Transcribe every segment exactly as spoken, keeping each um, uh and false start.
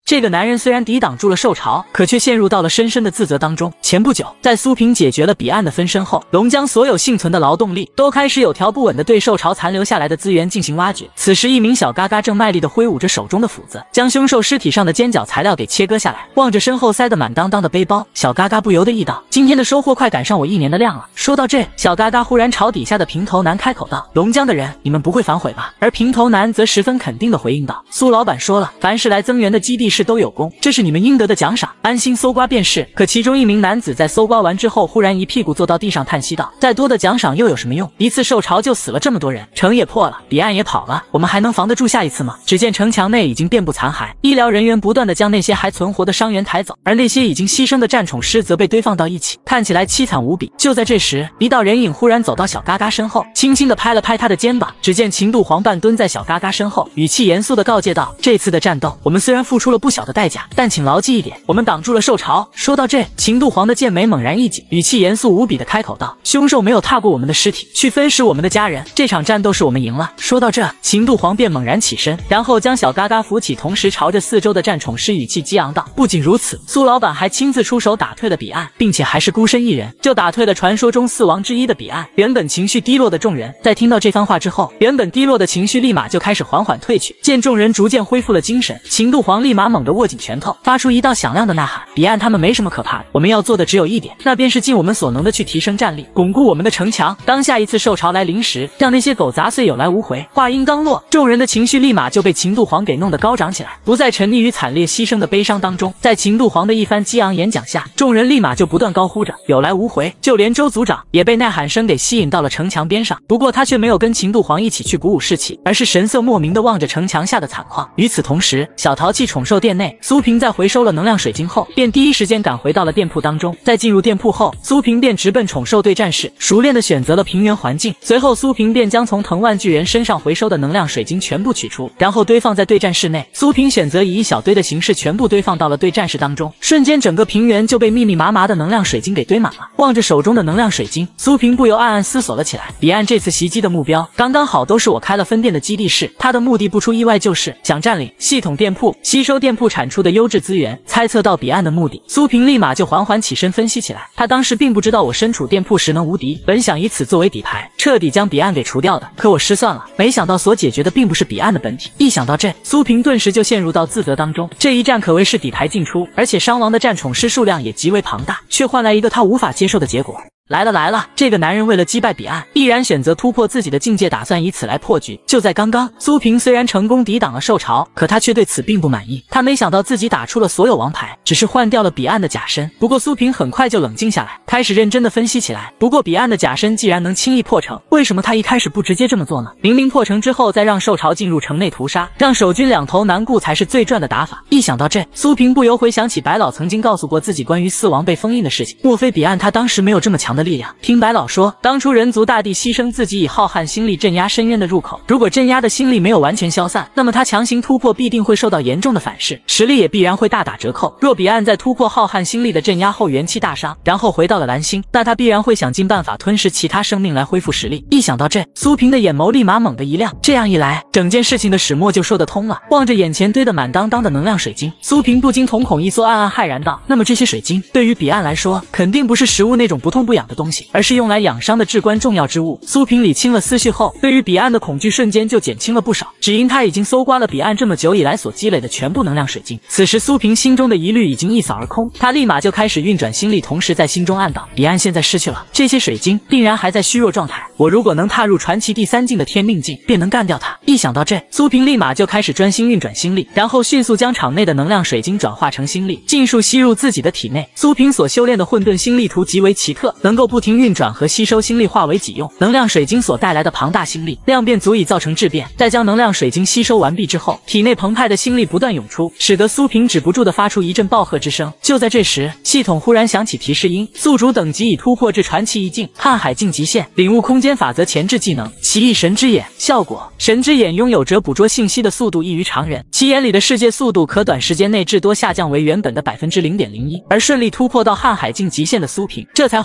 这个男人虽然抵挡住了受潮，可却陷入到了深深的自责当中。前不久，在苏平解决了彼岸的分身后，龙江所有幸存的劳动力都开始有条不紊地对受潮残留下来的资源进行挖掘。此时，一名小嘎嘎正卖力地挥舞着手中的斧子，将凶兽尸体上的尖角材料给切割下来。望着身后塞得满当当的背包，小嘎嘎不由得意道：“今天的收获快赶上我一年的量了。”说到这，小嘎嘎忽然朝底下的平头男开口道：“龙江的人，你们不会反悔吧？”而平头男则十分肯定地回应道：“苏老板说了，凡是来增援的基地士都有功，这是你们应得的奖赏，安心搜刮便是。”可其中一名男子在搜刮完之后，忽然一屁股坐到地上，叹息道：“再多的奖赏又有什么用？一次受潮就死了这么多人，城也破了，彼岸也跑了，我们还能防得住下一次吗？”只见城墙内已经遍布残骸，医疗人员不断地将那些还存活的伤员抬走，而那些已经牺牲的战宠师则被堆放到一起，看起来凄惨无比。就在这时，一道人影忽然走到小嘎嘎身后，轻轻地拍了拍他的肩膀。只见秦度黄半蹲在小嘎嘎身后，语气严肃地告诫道：“这次的战斗，我们虽然付出了不小的代价，但请牢记一点，我们挡住了受潮。”说到这，秦度黄的剑眉猛然一紧，语气严肃无比地开口道：“凶兽没有踏过我们的尸体，去分食我们的家人，这场战斗是我们赢了。”说到这，秦度黄便猛然起身，然后将小嘎嘎扶起，同时朝着四周的战宠师语气激昂道：“不仅如此，苏老板还亲自出手打退了彼岸，并且还是孤身一人，就打退了传说中四王之一的彼岸。”原本情绪低落的众人在听到这番话之后，原本低落的情绪立马就开始缓缓退去。见众人逐渐恢复了精神，秦度黄立马猛地握紧拳头，发出一道响亮的呐喊：“彼岸他们没什么可怕的，我们要做的只有一点，那便是尽我们所能的去提升战力，巩固我们的城墙。当下一次受潮来临时，让那些狗杂碎有来无回。”话音刚落，众人的情绪立马就被秦度黄给弄得高涨起来，不再沉溺于惨烈牺牲的悲伤当中。在秦度黄的一番激昂演讲下，众人立马就不断高呼着有来无回，就连周组长也被呐喊声给吸引到了城墙边上。不过他却没有跟秦度黄一起去鼓舞士气，而是神色莫名地望着城墙下的惨况。与此同时，小淘气宠兽店内，苏平在回收了能量水晶后，便第一时间赶回到了店铺当中。在进入店铺后，苏平便直奔宠兽对战室，熟练地选择了平原环境。随后，苏平便将从藤万巨人身上回收的能量水晶全部取出，然后堆放在对战室内。苏平选择以一小堆的形式全部堆放到了对战室当中，瞬间整个平原就被密密麻麻的能量水晶给堆满了。望着手中的能量水晶，苏平不由暗暗思索了起来。彼岸这次袭击的目标刚刚好都是我开了分店的基地士，他的目的不出意外就是想占领系统店铺，吸收店铺产出的优质资源。猜测到彼岸的目的，苏平立马就缓缓起身分析起来。他当时并不知道我身处店铺时能无敌，本想以此作为底牌，彻底将彼岸给除掉的，可我失算了，没想到所解决的并不是彼岸的本体。一想到这，苏平顿时就陷入到自责当中。这一战可谓是底牌尽出，而且伤亡的战宠师数量也极为庞大，却换来一个他无法接受的结果。来了来了，这个男人为了击败彼岸，毅然选择突破自己的境界，打算以此来破局。就在刚刚，苏平虽然成功抵挡了受潮，可他却对此并不满意。他没想到自己打出了所有王牌，只是换掉了彼岸的假身。不过苏平很快就冷静下来，开始认真的分析起来。不过彼岸的假身既然能轻易破城，为什么他一开始不直接这么做呢？明明破城之后再让受潮进入城内屠杀，让守军两头难顾才是最赚的打法。一想到这，苏平不由回想起白老曾经告诉过自己关于四王被封印的事情。莫非彼岸他当时没有这么强的力量？听白老说，当初人族大帝牺牲自己以浩瀚心力镇压深渊的入口，如果镇压的心力没有完全消散，那么他强行突破必定会受到严重的反噬，实力也必然会大打折扣。若彼岸在突破浩瀚心力的镇压后元气大伤，然后回到了蓝星，那他必然会想尽办法吞噬其他生命来恢复实力。一想到这，苏平的眼眸立马猛地一亮，这样一来，整件事情的始末就说得通了。望着眼前堆得满当当的能量水晶，苏平不禁瞳孔一缩，暗暗骇然道：那么这些水晶对于彼岸来说，肯定不是食物那种不痛不痒的东西，而是用来养伤的至关重要之物。苏平理清了思绪后，对于彼岸的恐惧瞬间就减轻了不少，只因他已经搜刮了彼岸这么久以来所积累的全部能量水晶。此时苏平心中的疑虑已经一扫而空，他立马就开始运转心力，同时在心中暗道：彼岸现在失去了这些水晶，定然还在虚弱状态，我如果能踏入传奇第三境的天命境，便能干掉他。一想到这，苏平立马就开始专心运转心力，然后迅速将场内的能量水晶转化成心力，尽数吸入自己的体内。苏平所修炼的混沌心力图极为奇特，能够不停运转和吸收心力化为己用，能量水晶所带来的庞大心力量便足以造成质变。在将能量水晶吸收完毕之后，体内澎湃的心力不断涌出，使得苏平止不住地发出一阵暴喝之声。就在这时，系统忽然响起提示音：宿主等级已突破至传奇一境，瀚海境极限，领悟空间法则前置技能奇异神之眼。效果：神之眼拥有着捕捉信息的速度异于常人，其眼里的世界速度可短时间内至多下降为原本的百分之零点零一。而顺利突破到瀚海境极限的苏平，这才缓缓从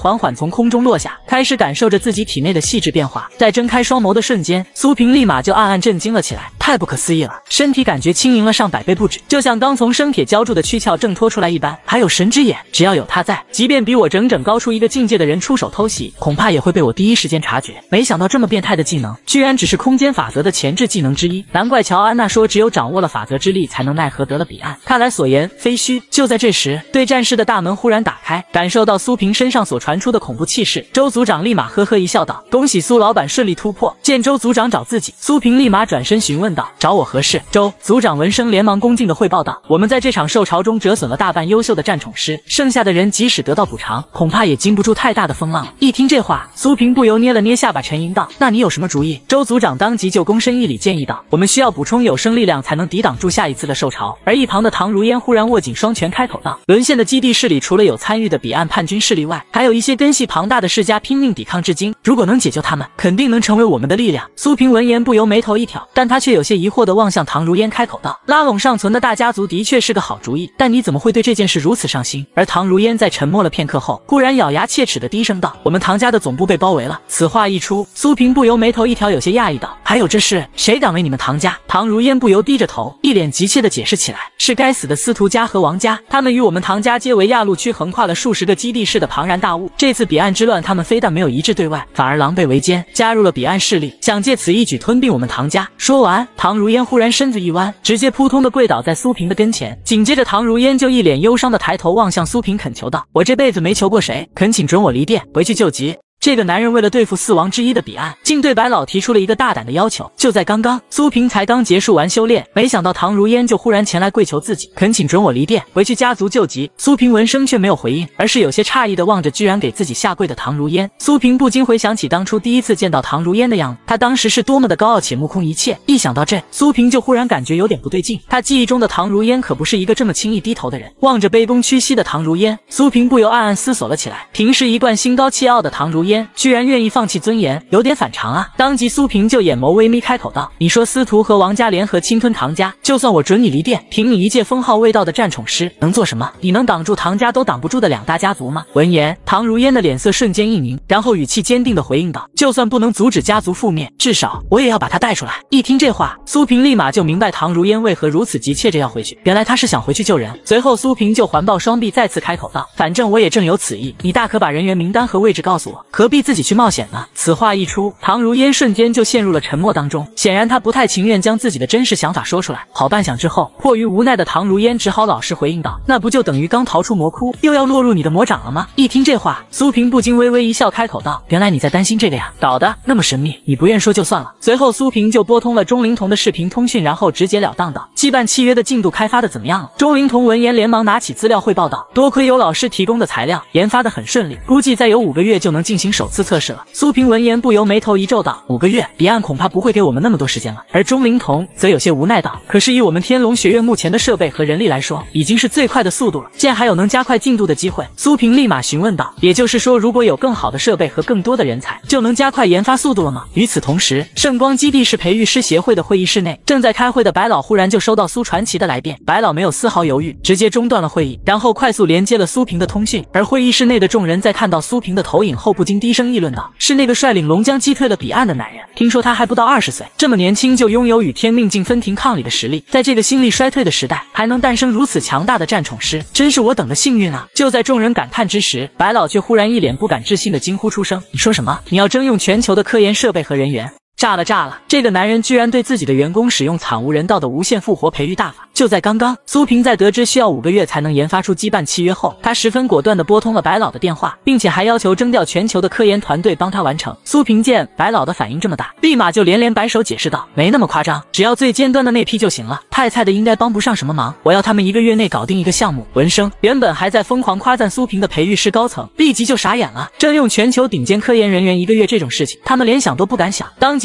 从空中落下，开始感受着自己体内的细致变化。在睁开双眸的瞬间，苏萍立马就暗暗震惊了起来，太不可思议了，身体感觉轻盈了上百倍不止，就像刚从生铁浇筑的躯壳挣脱出来一般。还有神之眼，只要有他在，即便比我整整高出一个境界的人出手偷袭，恐怕也会被我第一时间察觉。没想到这么变态的技能，居然只是空间法则的前置技能之一，难怪乔安娜说只有掌握了法则之力，才能奈何得了彼岸。看来所言非虚。就在这时，对战室的大门忽然打开，感受到苏萍身上所传出的恐怖气势，周组长立马呵呵一笑道：“恭喜苏老板顺利突破。”见周组长找自己，苏萍立马转身询问道：“找我何事？”周组长闻声连忙恭敬地汇报道：“我们在这场受潮中折损了大半优秀的战宠师，剩下的人即使得到补偿，恐怕也经不住太大的风浪了。”一听这话，苏萍不由捏了捏下巴，沉吟道：“那你有什么主意？”周组长当即就躬身一礼，建议道：“我们需要补充有生力量，才能抵挡住下一次的受潮。”而一旁的唐如烟忽然握紧双拳，开口道：“沦陷的基地室里，除了有参与的彼岸叛军势力外，还有一些根系庞大的世家拼命抵抗至今。如果能解救他们，肯定能成为我们的力量。”苏萍闻言不由眉头一挑，但他却有些疑惑地望向唐如烟，开口道：“拉拢尚存的大家族的确是个好主意，但你怎么会对这件事如此上心？”而唐如烟在沉默了片刻后，忽然咬牙切齿地低声道：“我们唐家的总部被包围了。”此话一出，苏萍不由眉头一挑，有些讶异道：“还有这事？谁敢为你们唐家？”唐如烟不由低着头，一脸急切地解释起来：“是该死的司徒家和王家，他们与我们唐家皆为亚陆区横跨了数十个基地市的庞然大物。这次彼岸之乱，他们非但没有一致对外，反而狼狈为奸，加入了彼岸势力，想借此一举吞并我们唐家。”说完，唐如烟忽然身子一弯，直接扑通的跪倒在苏萍的跟前。紧接着，唐如烟就一脸忧伤的抬头望向苏萍，恳求道：“我这辈子没求过谁，恳请准我离店回去救急。”这个男人为了对付四王之一的彼岸，竟对白老提出了一个大胆的要求。就在刚刚，苏萍才刚结束完修炼，没想到唐如烟就忽然前来跪求自己，恳请准我离店回去家族救急。苏萍闻声却没有回应，而是有些诧异的望着居然给自己下跪的唐如烟。苏萍不禁回想起当初第一次见到唐如烟的样子，她当时是多么的高傲且目空一切。一想到这，苏萍就忽然感觉有点不对劲。她记忆中的唐如烟可不是一个这么轻易低头的人。望着卑躬屈膝的唐如烟，苏萍不由暗暗思索了起来。平时一贯心高气傲的唐如烟，居然愿意放弃尊严，有点反常啊。当即苏萍就眼眸微眯，开口道：“你说司徒和王家联合侵吞唐家，就算我准你离店，凭你一介封号未到的战宠师，能做什么？你能挡住唐家都挡不住的两大家族吗？”闻言，唐如烟的脸色瞬间一凝，然后语气坚定地回应道：“就算不能阻止家族覆灭，至少我也要把他带出来。”一听这话，苏萍立马就明白唐如烟为何如此急切着要回去，原来他是想回去救人。随后苏萍就环抱双臂，再次开口道：“反正我也正有此意，你大可把人员名单和位置告诉我，何必自己去冒险呢？”此话一出，唐如烟瞬间就陷入了沉默当中，显然她不太情愿将自己的真实想法说出来。好半晌之后，迫于无奈的唐如烟只好老实回应道：“那不就等于刚逃出魔窟，又要落入你的魔掌了吗？”一听这话，苏萍不禁微微一笑，开口道：“原来你在担心这个呀，搞得那么神秘，你不愿说就算了。”随后苏萍就拨通了钟灵童的视频通讯，然后直截了当道：“羁绊契约的进度开发的怎么样了？”钟灵童闻言连忙拿起资料汇报道：“多亏有老师提供的材料，研发的很顺利，估计再有五个月就能进行首次测试了。”苏萍闻言不由眉头一皱道：“五个月，彼岸恐怕不会给我们那么多时间了。”而钟灵童则有些无奈道：“可是以我们天龙学院目前的设备和人力来说，已经是最快的速度了，见还有能加快进度的机会。”苏萍立马询问道：“也就是说，如果有更好的设备和更多的人才，就能加快研发速度了吗？”与此同时，圣光基地是培育师协会的会议室内，正在开会的白老忽然就收到苏传奇的来电。白老没有丝毫犹豫，直接中断了会议，然后快速连接了苏萍的通讯。而会议室内的众人在看到苏萍的投影后，不禁低声议论道：“是那个率领龙江击退了彼岸的男人，听说他还不到二十岁，这么年轻就拥有与天命镜分庭抗礼的实力，在这个心力衰退的时代，还能诞生如此强大的战宠师，真是我等的幸运啊！”就在众人感叹之时，白老却忽然一脸不敢置信的惊呼出声：“你说什么？你要征用全球的科研设备和人员？”炸了炸了！这个男人居然对自己的员工使用惨无人道的无限复活培育大法。就在刚刚，苏萍在得知需要五个月才能研发出羁绊契约后，他十分果断地拨通了白老的电话，并且还要求征调全球的科研团队帮他完成。苏萍见白老的反应这么大，立马就连连摆手解释道：“没那么夸张，只要最尖端的那批就行了，太菜的应该帮不上什么忙，我要他们一个月内搞定一个项目。”闻声，原本还在疯狂夸赞苏萍的培育师高层立即就傻眼了，征用全球顶尖科研人员一个月这种事情，他们连想都不敢想，当即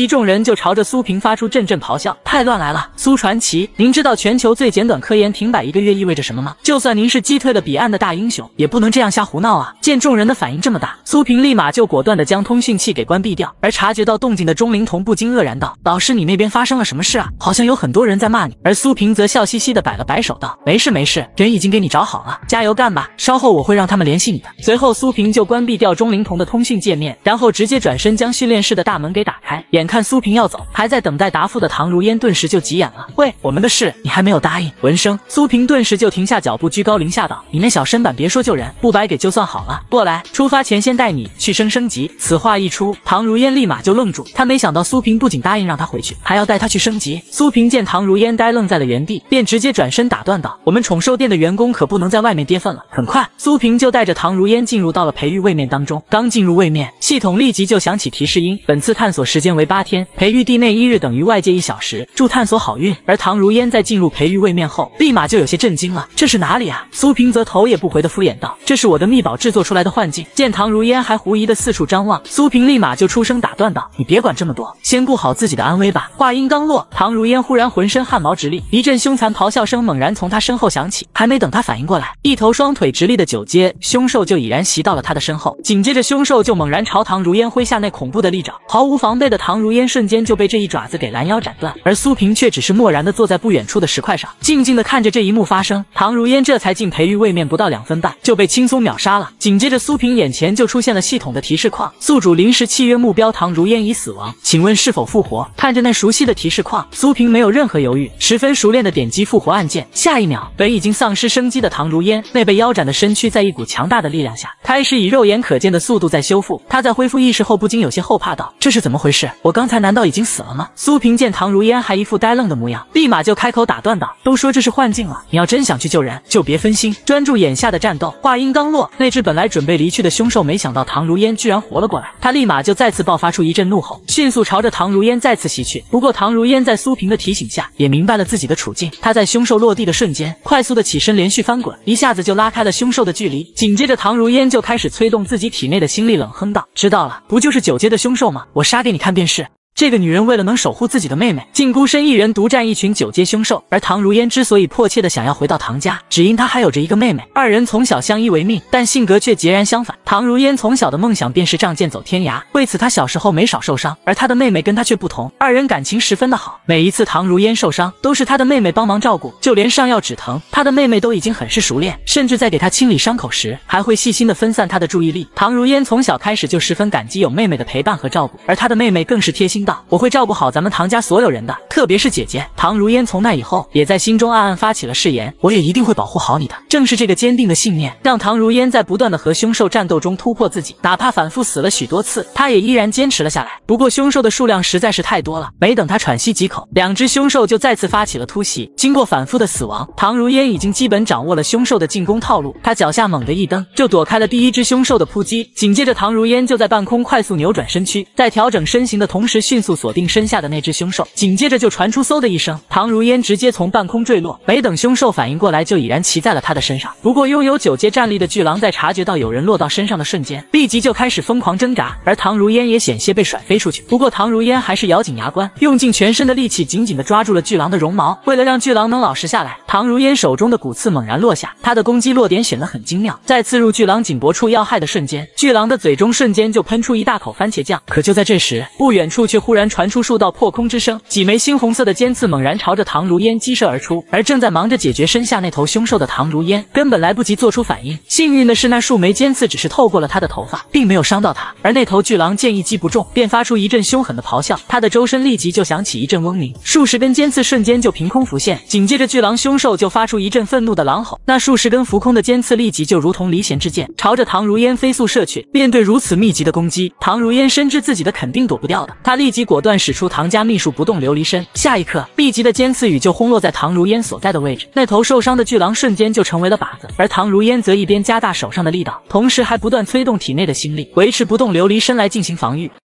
一众人就朝着苏平发出阵阵咆哮：“太乱来了！苏传奇，您知道全球最简短科研停摆一个月意味着什么吗？就算您是击退了彼岸的大英雄，也不能这样瞎胡闹啊！”见众人的反应这么大，苏平立马就果断地将通讯器给关闭掉。而察觉到动静的钟灵童不禁愕然道：“老师，你那边发生了什么事啊？好像有很多人在骂你。”而苏平则笑嘻嘻地摆了摆手道：“没事没事，人已经给你找好了，加油干吧！稍后我会让他们联系你的。”随后苏平就关闭掉钟灵童的通讯界面，然后直接转身将训练室的大门给打开。眼看苏平要走，还在等待答复的唐如烟顿时就急眼了：“喂，我们的事你还没有答应？”闻声，苏平顿时就停下脚步，居高临下道：“你那小身板别说救人，不白给就算好了。过来，出发前先带你去升升级。”此话一出，唐如烟立马就愣住，她没想到苏平不仅答应让她回去，还要带她去升级。苏平见唐如烟呆愣在了原地，便直接转身打断道：“我们宠兽店的员工可不能在外面跌份了。”很快，苏平就带着唐如烟进入到了培育位面当中。刚进入位面，系统立即就响起提示音：“本次探索时间为八天，培育地内一日等于外界一小时，祝探索好运。”而唐如烟在进入培育位面后，立马就有些震惊了：“这是哪里啊？”苏平则头也不回的敷衍道：“这是我的秘宝制作出来的幻境。”见唐如烟还狐疑的四处张望，苏平立马就出声打断道：“你别管这么多，先顾好自己的安危吧。”话音刚落，唐如烟忽然浑身汗毛直立，一阵凶残咆哮声猛然从她身后响起。还没等她反应过来，一头双腿直立的九阶凶兽就已然袭到了她的身后，紧接着凶兽就猛然朝唐如烟挥下那恐怖的利爪，毫无防备的唐如烟瞬间就被这一爪子给拦腰斩断，而苏平却只是漠然的坐在不远处的石块上，静静的看着这一幕发生。唐如烟这才进培育位面不到两分半，就被轻松秒杀了。紧接着苏平眼前就出现了系统的提示框：宿主临时契约目标唐如烟已死亡，请问是否复活？看着那熟悉的提示框，苏平没有任何犹豫，十分熟练的点击复活按键。下一秒，本已经丧失生机的唐如烟那被腰斩的身躯在一股强大的力量下，开始以肉眼可见的速度在修复。他在恢复意识后不禁有些后怕道：“这是怎么回事？我刚才难道已经死了吗？”苏平见唐如烟还一副呆愣的模样，立马就开口打断道：“都说这是幻境了，你要真想去救人，就别分心，专注眼下的战斗。”话音刚落，那只本来准备离去的凶兽没想到唐如烟居然活了过来，他立马就再次爆发出一阵怒吼，迅速朝着唐如烟再次袭去。不过唐如烟在苏平的提醒下，也明白了自己的处境，他在凶兽落地的瞬间，快速的起身连续翻滚，一下子就拉开了凶兽的距离。紧接着唐如烟就开始催动自己体内的心力，冷哼道：“知道了，不就是九阶的凶兽吗？我杀给你看便是。”这个女人为了能守护自己的妹妹，竟孤身一人独战一群九阶凶兽。而唐如烟之所以迫切的想要回到唐家，只因她还有着一个妹妹，二人从小相依为命，但性格却截然相反。唐如烟从小的梦想便是仗剑走天涯，为此她小时候没少受伤，而她的妹妹跟她却不同，二人感情十分的好。每一次唐如烟受伤，都是她的妹妹帮忙照顾，就连上药止疼，她的妹妹都已经很是熟练，甚至在给她清理伤口时，还会细心的分散她的注意力。唐如烟从小开始就十分感激有妹妹的陪伴和照顾，而她的妹妹更是贴心道：“我会照顾好咱们唐家所有人的，特别是姐姐。”唐如烟从那以后，也在心中暗暗发起了誓言：“我也一定会保护好你的。”正是这个坚定的信念，让唐如烟在不断的和凶兽战斗中突破自己，哪怕反复死了许多次，她也依然坚持了下来。不过凶兽的数量实在是太多了，没等她喘息几口，两只凶兽就再次发起了突袭。经过反复的死亡，唐如烟已经基本掌握了凶兽的进攻套路，她脚下猛地一蹬，就躲开了第一只凶兽的扑击。紧接着唐如烟就在半空快速扭转身躯，在调整身形的同时迅速锁定身下的那只凶兽。紧接着就传出嗖的一声，唐如烟直接从半空坠落，没等凶兽反应过来，就已然骑在了他的身上。不过拥有九阶战力的巨狼在察觉到有人落到身上的瞬间，立即就开始疯狂挣扎，而唐如烟也险些被甩飞出去。不过唐如烟还是咬紧牙关，用尽全身的力气紧紧地抓住了巨狼的绒毛。为了让巨狼能老实下来，唐如烟手中的骨刺猛然落下，她的攻击落点选得很精妙，在刺入巨狼颈脖处要害的瞬间，巨狼的嘴中瞬间就喷出一大口番茄酱。可就在这时，不远处却忽然传出数道破空之声，几枚猩红色的尖刺猛然朝着唐如烟击射而出。而正在忙着解决身下那头凶兽的唐如烟，根本来不及做出反应。幸运的是，那数枚尖刺只是透过了她的头发，并没有伤到她。而那头巨狼见一击不中，便发出一阵凶狠的咆哮，它的周身立即就响起一阵嗡鸣，数十根尖刺瞬间就凭空浮现。紧接着巨狼凶兽就发出一阵愤怒的狼吼，那数十根浮空的尖刺立即就如同离弦之箭，朝着唐如烟飞速射去。面对如此密集的攻击，唐如烟深知自己的肯定躲不掉的，她立即果断使出唐家秘术不动琉璃身。下一刻，密集的尖刺雨就轰落在唐如烟所在的位置，那头受伤的巨狼瞬间就成为了靶子。而唐如烟则一边加大手上的力道，同时还不断催动体内的心力，维持不动琉璃身来进行防御。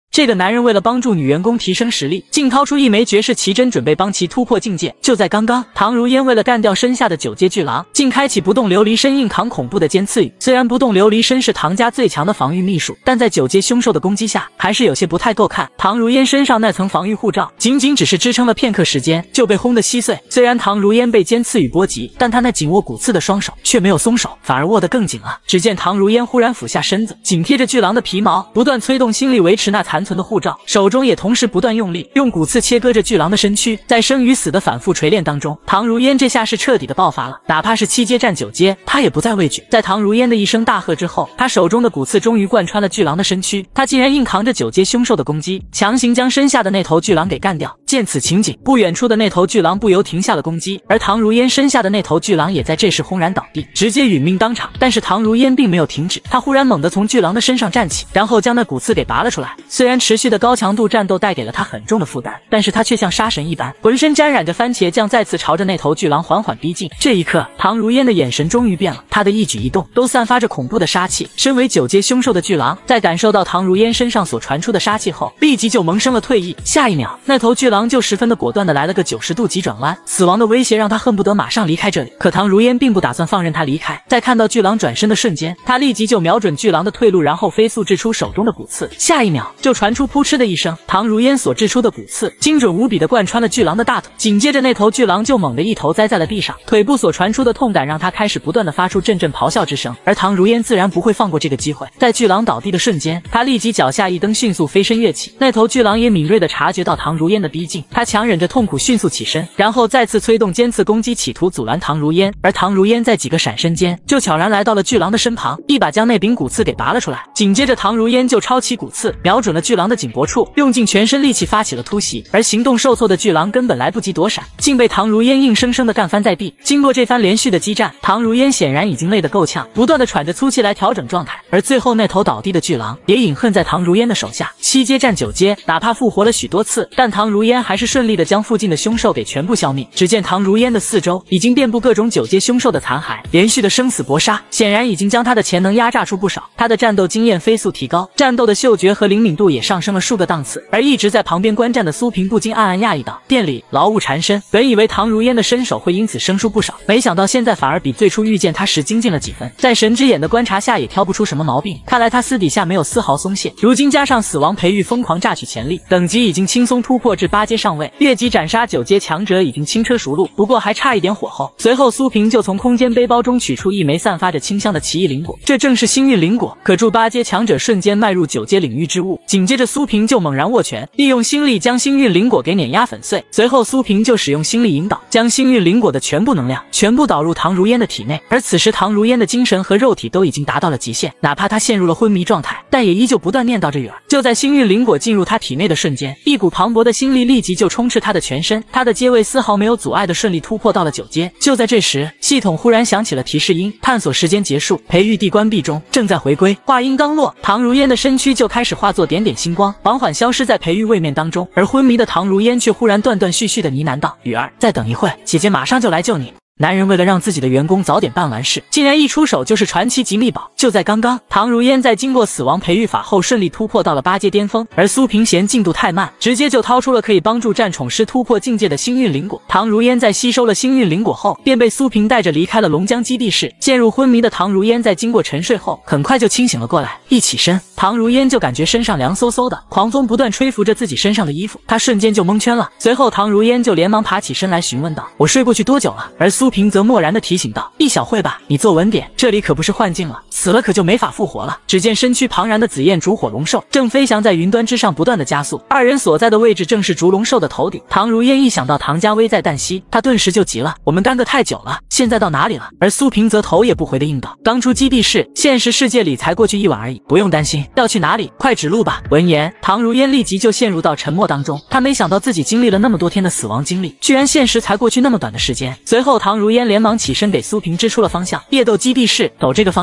这个男人为了帮助女员工提升实力，竟掏出一枚绝世奇珍，准备帮其突破境界。就在刚刚，唐如烟为了干掉身下的九阶巨狼，竟开启不动琉璃身，硬扛恐怖的尖刺雨。虽然不动琉璃身是唐家最强的防御秘术，但在九阶凶兽的攻击下，还是有些不太够看。唐如烟身上那层防御护罩，仅仅只是支撑了片刻时间，就被轰得稀碎。虽然唐如烟被尖刺雨波及，但他那紧握骨刺的双手却没有松手，反而握得更紧了。只见唐如烟忽然俯下身子，紧贴着巨狼的皮毛，不断催动心力维持那残存的护罩，手中也同时不断用力，用骨刺切割着巨狼的身躯。在生与死的反复锤炼当中，唐如烟这下是彻底的爆发了，哪怕是七阶战九阶，他也不再畏惧。在唐如烟的一声大喝之后，他手中的骨刺终于贯穿了巨狼的身躯，他竟然硬扛着九阶凶兽的攻击，强行将身下的那头巨狼给干掉。见此情景，不远处的那头巨狼不由停下了攻击，而唐如烟身下的那头巨狼也在这时轰然倒地，直接殒命当场。但是唐如烟并没有停止，他忽然猛地从巨狼的身上站起，然后将那骨刺给拔了出来。虽然持续的高强度战斗带给了他很重的负担，但是他却像杀神一般，浑身沾染着番茄酱，再次朝着那头巨狼缓缓逼近。这一刻，唐如烟的眼神终于变了，他的一举一动都散发着恐怖的杀气。身为九阶凶兽的巨狼，在感受到唐如烟身上所传出的杀气后，立即就萌生了退意。下一秒，那头巨狼就十分的果断的来了个九十度急转弯，死亡的威胁让他恨不得马上离开这里。可唐如烟并不打算放任他离开，在看到巨狼转身的瞬间，他立即就瞄准巨狼的退路，然后飞速掷出手中的骨刺。下一秒，就传出扑哧的一声，唐如烟所掷出的骨刺精准无比的贯穿了巨狼的大腿，紧接着那头巨狼就猛地一头栽在了地上，腿部所传出的痛感让他开始不断的发出阵阵咆哮之声。而唐如烟自然不会放过这个机会，在巨狼倒地的瞬间，他立即脚下一蹬，迅速飞身跃起。那头巨狼也敏锐的察觉到唐如烟的逼近，他强忍着痛苦迅速起身，然后再次催动尖刺攻击，企图阻拦唐如烟。而唐如烟在几个闪身间就悄然来到了巨狼的身旁，一把将那柄骨刺给拔了出来。紧接着唐如烟就抄起骨刺，瞄准了巨狼的颈脖处，用尽全身力气发起了突袭。而行动受挫的巨狼根本来不及躲闪，竟被唐如烟硬生生的干翻在地。经过这番连续的激战，唐如烟显然已经累得够呛，不断的喘着粗气来调整状态。而最后那头倒地的巨狼也隐恨在唐如烟的手下，七阶战九阶，哪怕复活了许多次，但唐如烟还是顺利的将附近的凶兽给全部消灭。只见唐如烟的四周已经遍布各种九阶凶兽的残骸，连续的生死搏杀显然已经将他的潜能压榨出不少，他的战斗经验飞速提高，战斗的嗅觉和灵敏度也上升了数个档次。而一直在旁边观战的苏平不禁暗暗讶异道：店里劳务缠身，本以为唐如烟的身手会因此生疏不少，没想到现在反而比最初遇见他时精进了几分，在神之眼的观察下也挑不出什么毛病，看来他私底下没有丝毫松懈。如今加上死亡培育疯狂榨取潜力，等级已经轻松突破至八阶上位，越级斩杀九阶强者已经轻车熟路，不过还差一点火候。随后苏平就从空间背包中取出一枚散发着清香的奇异灵果，这正是星运灵果，可助八阶强者瞬间迈入九阶领域之物。紧接着苏平就猛然握拳，利用心力将星运灵果给碾压粉碎。随后苏平就使用心力引导，将星运灵果的全部能量全部导入唐如烟的体内。而此时唐如烟的精神和肉体都已经达到了极限，哪怕他陷入了昏迷状态，但也依旧不断念叨着语儿。就在星运灵果进入他体内的瞬间，一股磅礴的心力立即就充斥他的全身，他的阶位丝毫没有阻碍的顺利突破到了九阶。就在这时，系统忽然响起了提示音，探索时间结束，培育地关闭中，正在回归。话音刚落，唐如烟的身躯就开始化作点点星光，缓缓消失在培育位面当中。而昏迷的唐如烟却忽然断断续续的呢喃道：雨儿，再等一会，姐姐马上就来救你。男人为了让自己的员工早点办完事，竟然一出手就是传奇吉利宝。就在刚刚，唐如烟在经过死亡培育法后顺利突破到了八阶巅峰，而苏平嫌进度太慢，直接就掏出了可以帮助战宠师突破境界的星运灵果。唐如烟在吸收了星运灵果后，便被苏平带着离开了龙江基地室。陷入昏迷的唐如烟在经过沉睡后，很快就清醒了过来。一起身，唐如烟就感觉身上凉飕飕的，狂风不断吹拂着自己身上的衣服，她瞬间就蒙圈了。随后唐如烟就连忙爬起身来询问道：我睡过去多久了？而苏平则漠然地提醒道：一小会吧，你坐稳点，这里可不是幻境了，死了可就没法复活了。只见身躯庞然的紫焰烛火龙兽正飞翔在云端之上，不断的加速，二人所在的位置正是烛龙兽的头顶。唐如烟一想到唐家危在旦夕，他顿时就急了：我们耽搁太久了，现在到哪里了？而苏平则头也不回的应道：刚出基地室，现实世界里才过去一晚而已，不用担心。要去哪里？快指路吧。闻言，唐如烟立即就陷入到沉默当中，他没想到自己经历了那么多天的死亡经历，居然现实才过去那么短的时间。随后唐如烟连忙起身给苏平支出了方向：夜斗基地室，走这个方向，然后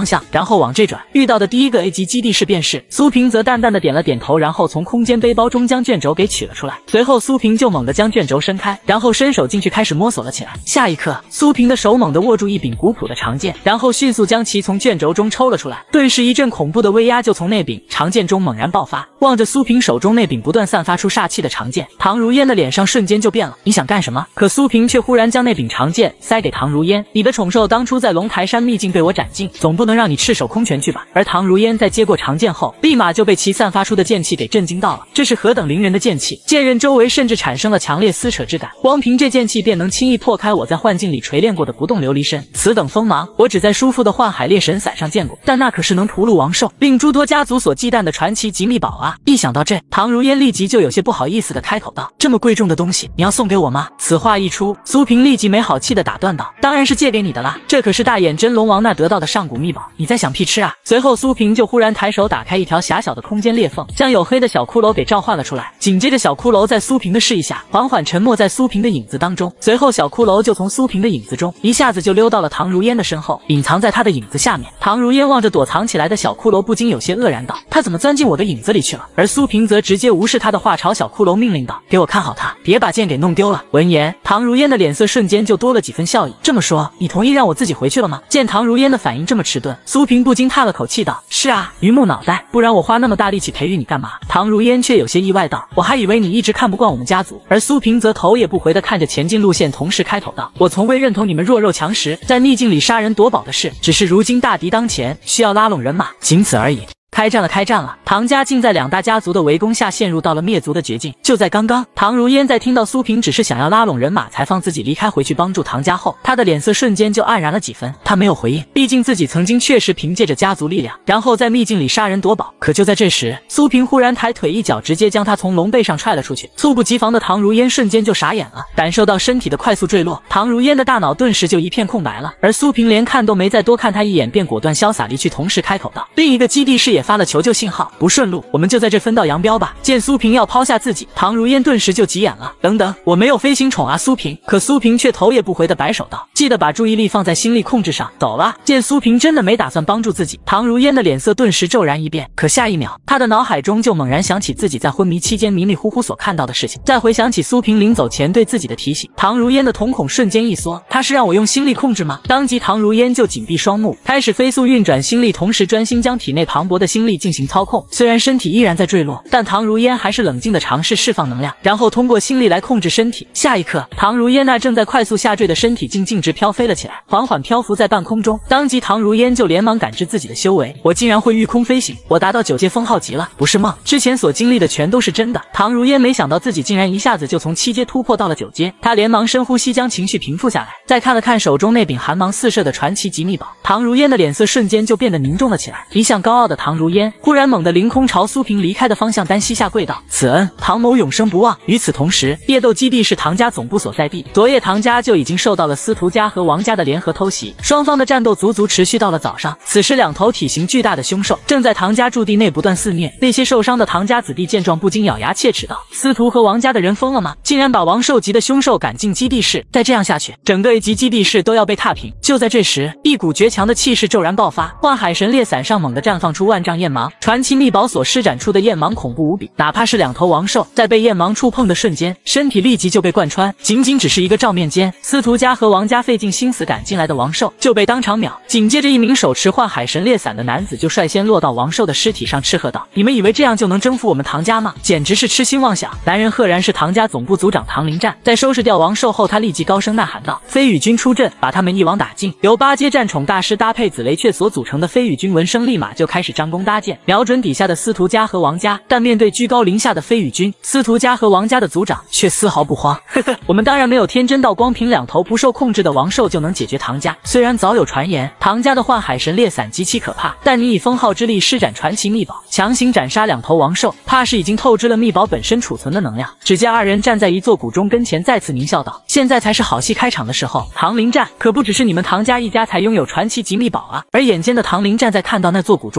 后往这转，遇到的第一个 A 级基地士便是苏平，则淡淡的点了点头，然后从空间背包中将卷轴给取了出来。随后苏平就猛地将卷轴伸开，然后伸手进去开始摸索了起来。下一刻，苏平的手猛地握住一柄古朴的长剑，然后迅速将其从卷轴中抽了出来，顿时一阵恐怖的威压就从那柄长剑中猛然爆发。望着苏平手中那柄不断散发出煞气的长剑，唐如烟的脸上瞬间就变了。你想干什么？可苏平却忽然将那柄长剑塞给唐如烟，你的宠兽当初在龙台山秘境被我斩尽，总不能让你赤手空拳去吧？而唐如烟在接过长剑后，立马就被其散发出的剑气给震惊到了。这是何等凌人的剑气！剑刃周围甚至产生了强烈撕扯之感，光凭这剑气便能轻易破开我在幻境里锤炼过的不动琉璃身。此等锋芒，我只在叔父的幻海猎神伞上见过，但那可是能屠戮王兽，令诸多家族所忌惮的传奇极秘宝啊！一想到这，唐如烟立即就有些不好意思的开口道：“这么贵重的东西，你要送给我吗？”此话一出，苏平立即没好气的打断道：“当然是借给你的啦，这可是大眼真龙王那得到的上古秘宝，你在想屁吃啊！”随后苏平就忽然抬手打开一条狭小的空间裂缝，将黝黑的小骷髅给召唤了出来。紧接着小骷髅在苏平的示意下，缓缓沉没在苏平的影子当中。随后小骷髅就从苏平的影子中一下子就溜到了唐如烟的身后，隐藏在他的影子下面。唐如烟望着躲藏起来的小骷髅，不禁有些愕然道：“他怎么钻进我的影子里去了？”而苏平则直接无视他的话，朝小骷髅命令道：“给我看好他，别把剑给弄丢了。”闻言，唐如烟的脸色瞬间就多了几分笑意。这么说，你同意让我自己回去了吗？见唐如烟的反应这么迟钝，苏平不禁叹了口气道：“是啊，榆木脑袋，不然我花那么大力气培育你干嘛？”唐如烟却有些意外道：“我还以为你一直看不惯我们家族。”而苏平则头也不回地看着前进路线，同时开口道：“我从未认同你们弱肉强食，在秘境里杀人夺宝的事，只是如今大敌当前，需要拉拢人马，仅此而已。”开战了，开战了！唐家竟在两大家族的围攻下陷入到了灭族的绝境。就在刚刚，唐如烟在听到苏平只是想要拉拢人马才放自己离开回去帮助唐家后，他的脸色瞬间就黯然了几分。他没有回应，毕竟自己曾经确实凭借着家族力量，然后在秘境里杀人夺宝。可就在这时，苏平忽然抬腿一脚，直接将他从龙背上踹了出去。猝不及防的唐如烟瞬间就傻眼了，感受到身体的快速坠落，唐如烟的大脑顿时就一片空白了。而苏平连看都没再多看他一眼，便果断潇洒离去，同时开口道：“另一个基地士也发了求救信号。”不顺路，我们就在这分道扬镳吧。见苏平要抛下自己，唐如烟顿时就急眼了。等等，我没有飞行宠啊，苏平。可苏平却头也不回的摆手道：“记得把注意力放在心力控制上。”走了。见苏平真的没打算帮助自己，唐如烟的脸色顿时骤然一变。可下一秒，他的脑海中就猛然想起自己在昏迷期间迷迷糊糊所看到的事情，再回想起苏平临走前对自己的提醒，唐如烟的瞳孔瞬间一缩。他是让我用心力控制吗？当即唐如烟就紧闭双目，开始飞速运转心力，同时专心将体内磅礴的心力进行操控。虽然身体依然在坠落，但唐如烟还是冷静地尝试释放能量，然后通过心力来控制身体。下一刻，唐如烟那正在快速下坠的身体竟径直飘飞了起来，缓缓漂浮在半空中。当即唐如烟就连忙感知自己的修为，我竟然会御空飞行，我达到九阶封号级了，不是梦，之前所经历的全都是真的。唐如烟没想到自己竟然一下子就从七阶突破到了九阶，他连忙深呼吸，将情绪平复下来，再看了看手中那柄寒芒四射的传奇极秘宝，唐如烟的脸色瞬间就变得凝重了起来。一向高傲的唐如烟忽然猛地凌空朝苏平离开的方向单膝下跪道：“此恩，唐某永生不忘。”与此同时，夜斗基地是唐家总部所在地，昨夜唐家就已经受到了司徒家和王家的联合偷袭，双方的战斗足足持续到了早上。此时两头体型巨大的凶兽正在唐家驻地内不断肆虐，那些受伤的唐家子弟见状不禁咬牙切齿道：“司徒和王家的人疯了吗？竟然把王兽级的凶兽赶进基地室，再这样下去，整个 A 级基地室都要被踏平。”就在这时，一股绝强的气势骤然爆发，幻海神猎伞上猛地绽放出万丈焰芒，传奇秘宝所施展出的焰芒恐怖无比，哪怕是两头王兽在被焰芒触碰的瞬间，身体立即就被贯穿。仅仅只是一个照面间，司徒家和王家费尽心思赶进来的王兽就被当场秒。紧接着，一名手持幻海神猎伞的男子就率先落到王兽的尸体上，斥喝道：“你们以为这样就能征服我们唐家吗？简直是痴心妄想！”男人赫然是唐家总部组长唐临战。在收拾掉王兽后，他立即高声呐喊道：“飞羽军出阵，把他们一网打尽！”由八阶战宠大师搭配紫雷雀所组成的飞羽军闻声立马就开始张弓搭箭，瞄准底下的司徒家和王家。但面对居高临下的飞羽军，司徒家和王家的族长却丝毫不慌。呵呵，我们当然没有天真到光凭两头不受控制的王兽就能解决唐家。虽然早有传言唐家的幻海神猎伞极其可怕，但你以封号之力施展传奇秘宝，强行斩杀两头王兽，怕是已经透支了秘宝本身储存的能量。只见二人站在一座谷中跟前，再次狞笑道：“现在才是好戏开场的时候。唐临战，可不只是你们唐家一家才拥有传奇极秘宝啊！”而眼尖的唐临战在看到那座谷中后，原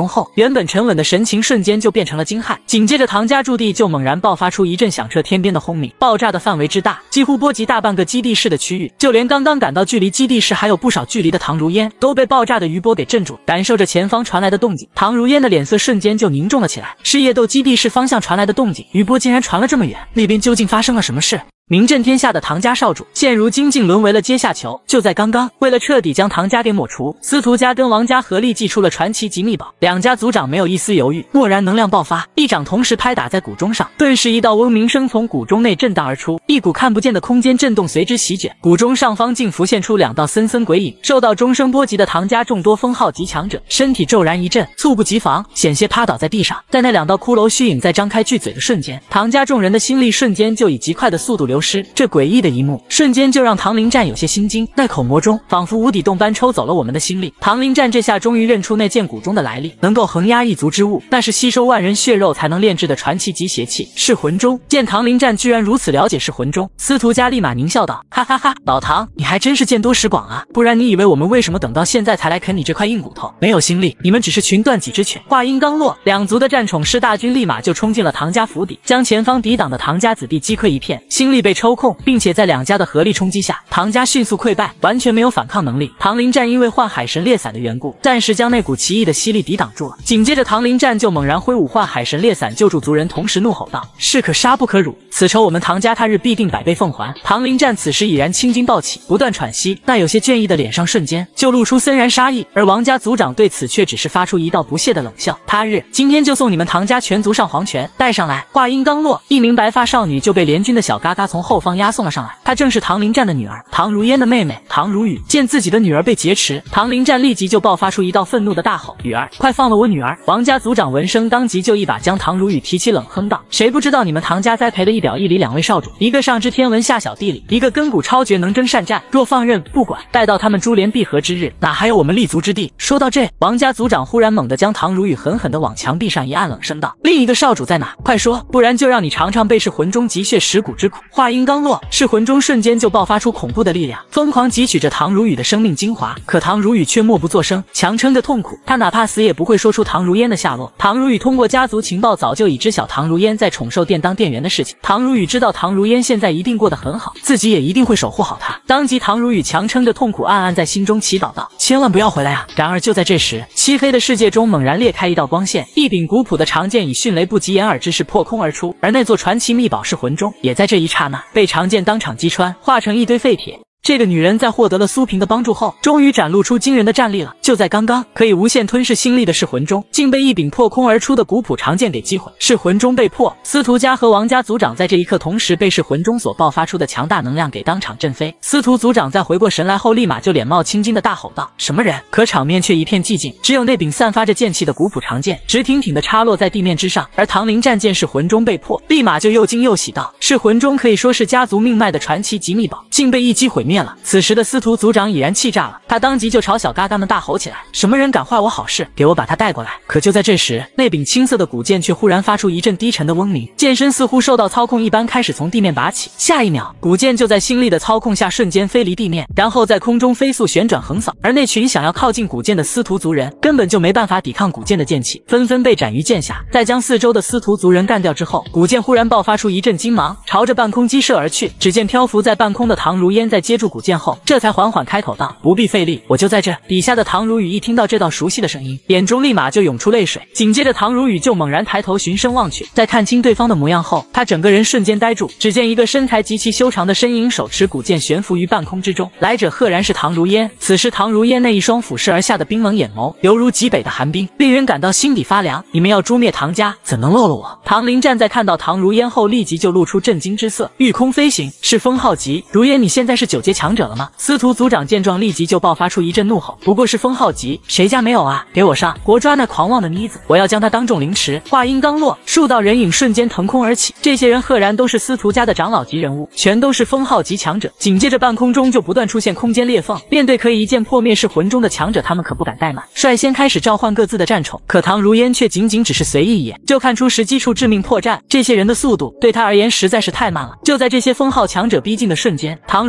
原本沉稳的神情瞬间就变成了惊骇。紧接着，唐家驻地就猛然爆发出一阵响彻天边的轰鸣，爆炸的范围之大，几乎波及大半个基地室的区域，就连刚刚赶到距离基地室还有不少距离的唐如烟都被爆炸的余波给镇住。感受着前方传来的动静，唐如烟的脸色瞬间就凝重了起来。是夜斗基地室方向传来的动静，余波竟然传了这么远，那边究竟发生了什么事？名震天下的唐家少主，现如今竟沦为了阶下囚。就在刚刚，为了彻底将唐家给抹除，司徒家跟王家合力祭出了传奇级秘宝，两家族长没有一丝犹豫，蓦然能量爆发，一掌同时拍打在鼓钟上，顿时一道嗡鸣声从鼓钟内震荡而出，一股看不见的空间震动随之席卷，鼓钟上方竟浮现出两道森森鬼影。受到钟声波及的唐家众多封号级强者，身体骤然一震，猝不及防，险些趴倒在地上。在那两道骷髅虚影在张开巨嘴的瞬间，唐家众人的心力瞬间就以极快的速度流失。这诡异的一幕瞬间就让唐灵战有些心惊，那口魔钟仿佛无底洞般抽走了我们的心力。唐灵战这下终于认出那剑骨中的来历，能够横压一族之物，那是吸收万人血肉才能炼制的传奇级邪器，是魂钟。见唐灵战居然如此了解是魂钟，司徒家立马狞笑道：哈哈哈，老唐，你还真是见多识广啊，不然你以为我们为什么等到现在才来啃你这块硬骨头？没有心力，你们只是群断几只犬。话音刚落，两族的战宠师大军立马就冲进了唐家府邸，将前方抵挡的唐家子弟击溃一片，心力被抽空，并且在两家的合力冲击下，唐家迅速溃败，完全没有反抗能力。唐灵战因为幻海神裂伞的缘故，暂时将那股奇异的吸力抵挡住了。紧接着，唐灵战就猛然挥舞幻海神裂伞救助族人，同时怒吼道：士可杀不可辱，此仇我们唐家他日必定百倍奉还。唐灵战此时已然青筋暴起，不断喘息，那有些倦意的脸上瞬间就露出森然杀意，而王家族长对此却只是发出一道不屑的冷笑：他日今天就送你们唐家全族上黄泉，带上来。话音刚落，一名白发少女就被联军的小嘎嘎从后方押送了上来，她正是唐灵战的女儿，唐如烟的妹妹唐如雨。见自己的女儿被劫持，唐灵战立即就爆发出一道愤怒的大吼：雨儿，快放了我女儿！王家族长闻声当即就一把将唐如雨提起，冷哼道：谁不知道你们唐家栽培的一表一里两位少主，一个上知天文下晓地理，一个根骨超绝能征善战，若放任不管，待到他们珠联璧合之日，哪还有我们立足之地？说到这，王家族长忽然猛地将唐如雨狠狠地往墙壁上一按，冷声道：另一个少主在哪？快说，不然就让你尝尝被噬魂中极血蚀骨之苦。话音刚落，噬魂中瞬间就爆发出恐怖的力量，疯狂汲取着唐如雨的生命精华。可唐如雨却默不作声，强撑着痛苦，他哪怕死也不会说出唐如烟的下落。唐如雨通过家族情报早就已知晓唐如烟在宠兽店当店员的事情，唐如雨知道唐如烟现在一定过得很好，自己也一定会守护好她。当即唐如雨强撑着痛苦，暗暗在心中祈祷道：千万不要回来啊！然而就在这时，漆黑的世界中猛然裂开一道光线，一柄古朴的长剑以迅雷不及掩耳之势破空而出，而那座传奇秘宝是魂钟，也在这一刹那被长剑当场击穿，化成一堆废铁。这个女人在获得了苏萍的帮助后，终于展露出惊人的战力了。就在刚刚，可以无限吞噬心力的噬魂钟，竟被一柄破空而出的古朴长剑给击毁。噬魂钟被破，司徒家和王家族长在这一刻同时被噬魂钟所爆发出的强大能量给当场震飞。司徒族长在回过神来后，立马就脸冒青筋的大吼道：什么人？可场面却一片寂静，只有那柄散发着剑气的古朴长剑直挺挺地插落在地面之上。而唐灵战见噬魂钟被破，立马就又惊又喜道：噬魂钟可以说是家族命脉的传奇级秘宝，竟被一击毁灭了。此时的司徒族长已然气炸了，他当即就朝小嘎嘎们大吼起来：什么人敢坏我好事，给我把他带过来！可就在这时，那柄青色的古剑却忽然发出一阵低沉的嗡鸣，剑身似乎受到操控一般开始从地面拔起，下一秒古剑就在心力的操控下瞬间飞离地面，然后在空中飞速旋转横扫。而那群想要靠近古剑的司徒族人根本就没办法抵抗古剑的剑气，纷纷被斩于剑下。在将四周的司徒族人干掉之后，古剑忽然爆发出一阵金芒，朝着半空击射而去。只见漂浮在半空的唐如烟在接住古剑后，这才缓缓开口道：不必费力，我就在这。底下的唐如雨一听到这道熟悉的声音，眼中立马就涌出泪水。紧接着唐如雨就猛然抬头循声望去，在看清对方的模样后，他整个人瞬间呆住。只见一个身材极其修长的身影手持古剑悬浮于半空之中，来者赫然是唐如烟。此时唐如烟那一双俯视而下的冰冷眼眸犹如极北的寒冰，令人感到心底发凉。你们要诛灭唐家，怎能漏了我？唐灵站在看到唐如烟后，立即就露出震惊之色。御空飞行是封号级，如烟你现在是九阶强者了吗？司徒族长见状立即就爆发出一阵怒吼：不过是封号级，谁家没有啊？给我上！国抓那狂妄的妮子，我要将他当众凌迟！话音刚落，数道人影瞬间腾空而起，这些人赫然都是司徒家的长老级人物，全都是封号级强者。紧接着半空中就不断出现空间裂缝，面对可以一剑破灭噬魂中的强者，他们可不敢怠慢，率先开始召唤各自的战宠。可唐如烟却仅仅只是随意一眼，就看出时机处致命破绽，这些人的速度对他而言实在是太慢了。就在这些封号强者逼近的瞬间，唐如烟骤然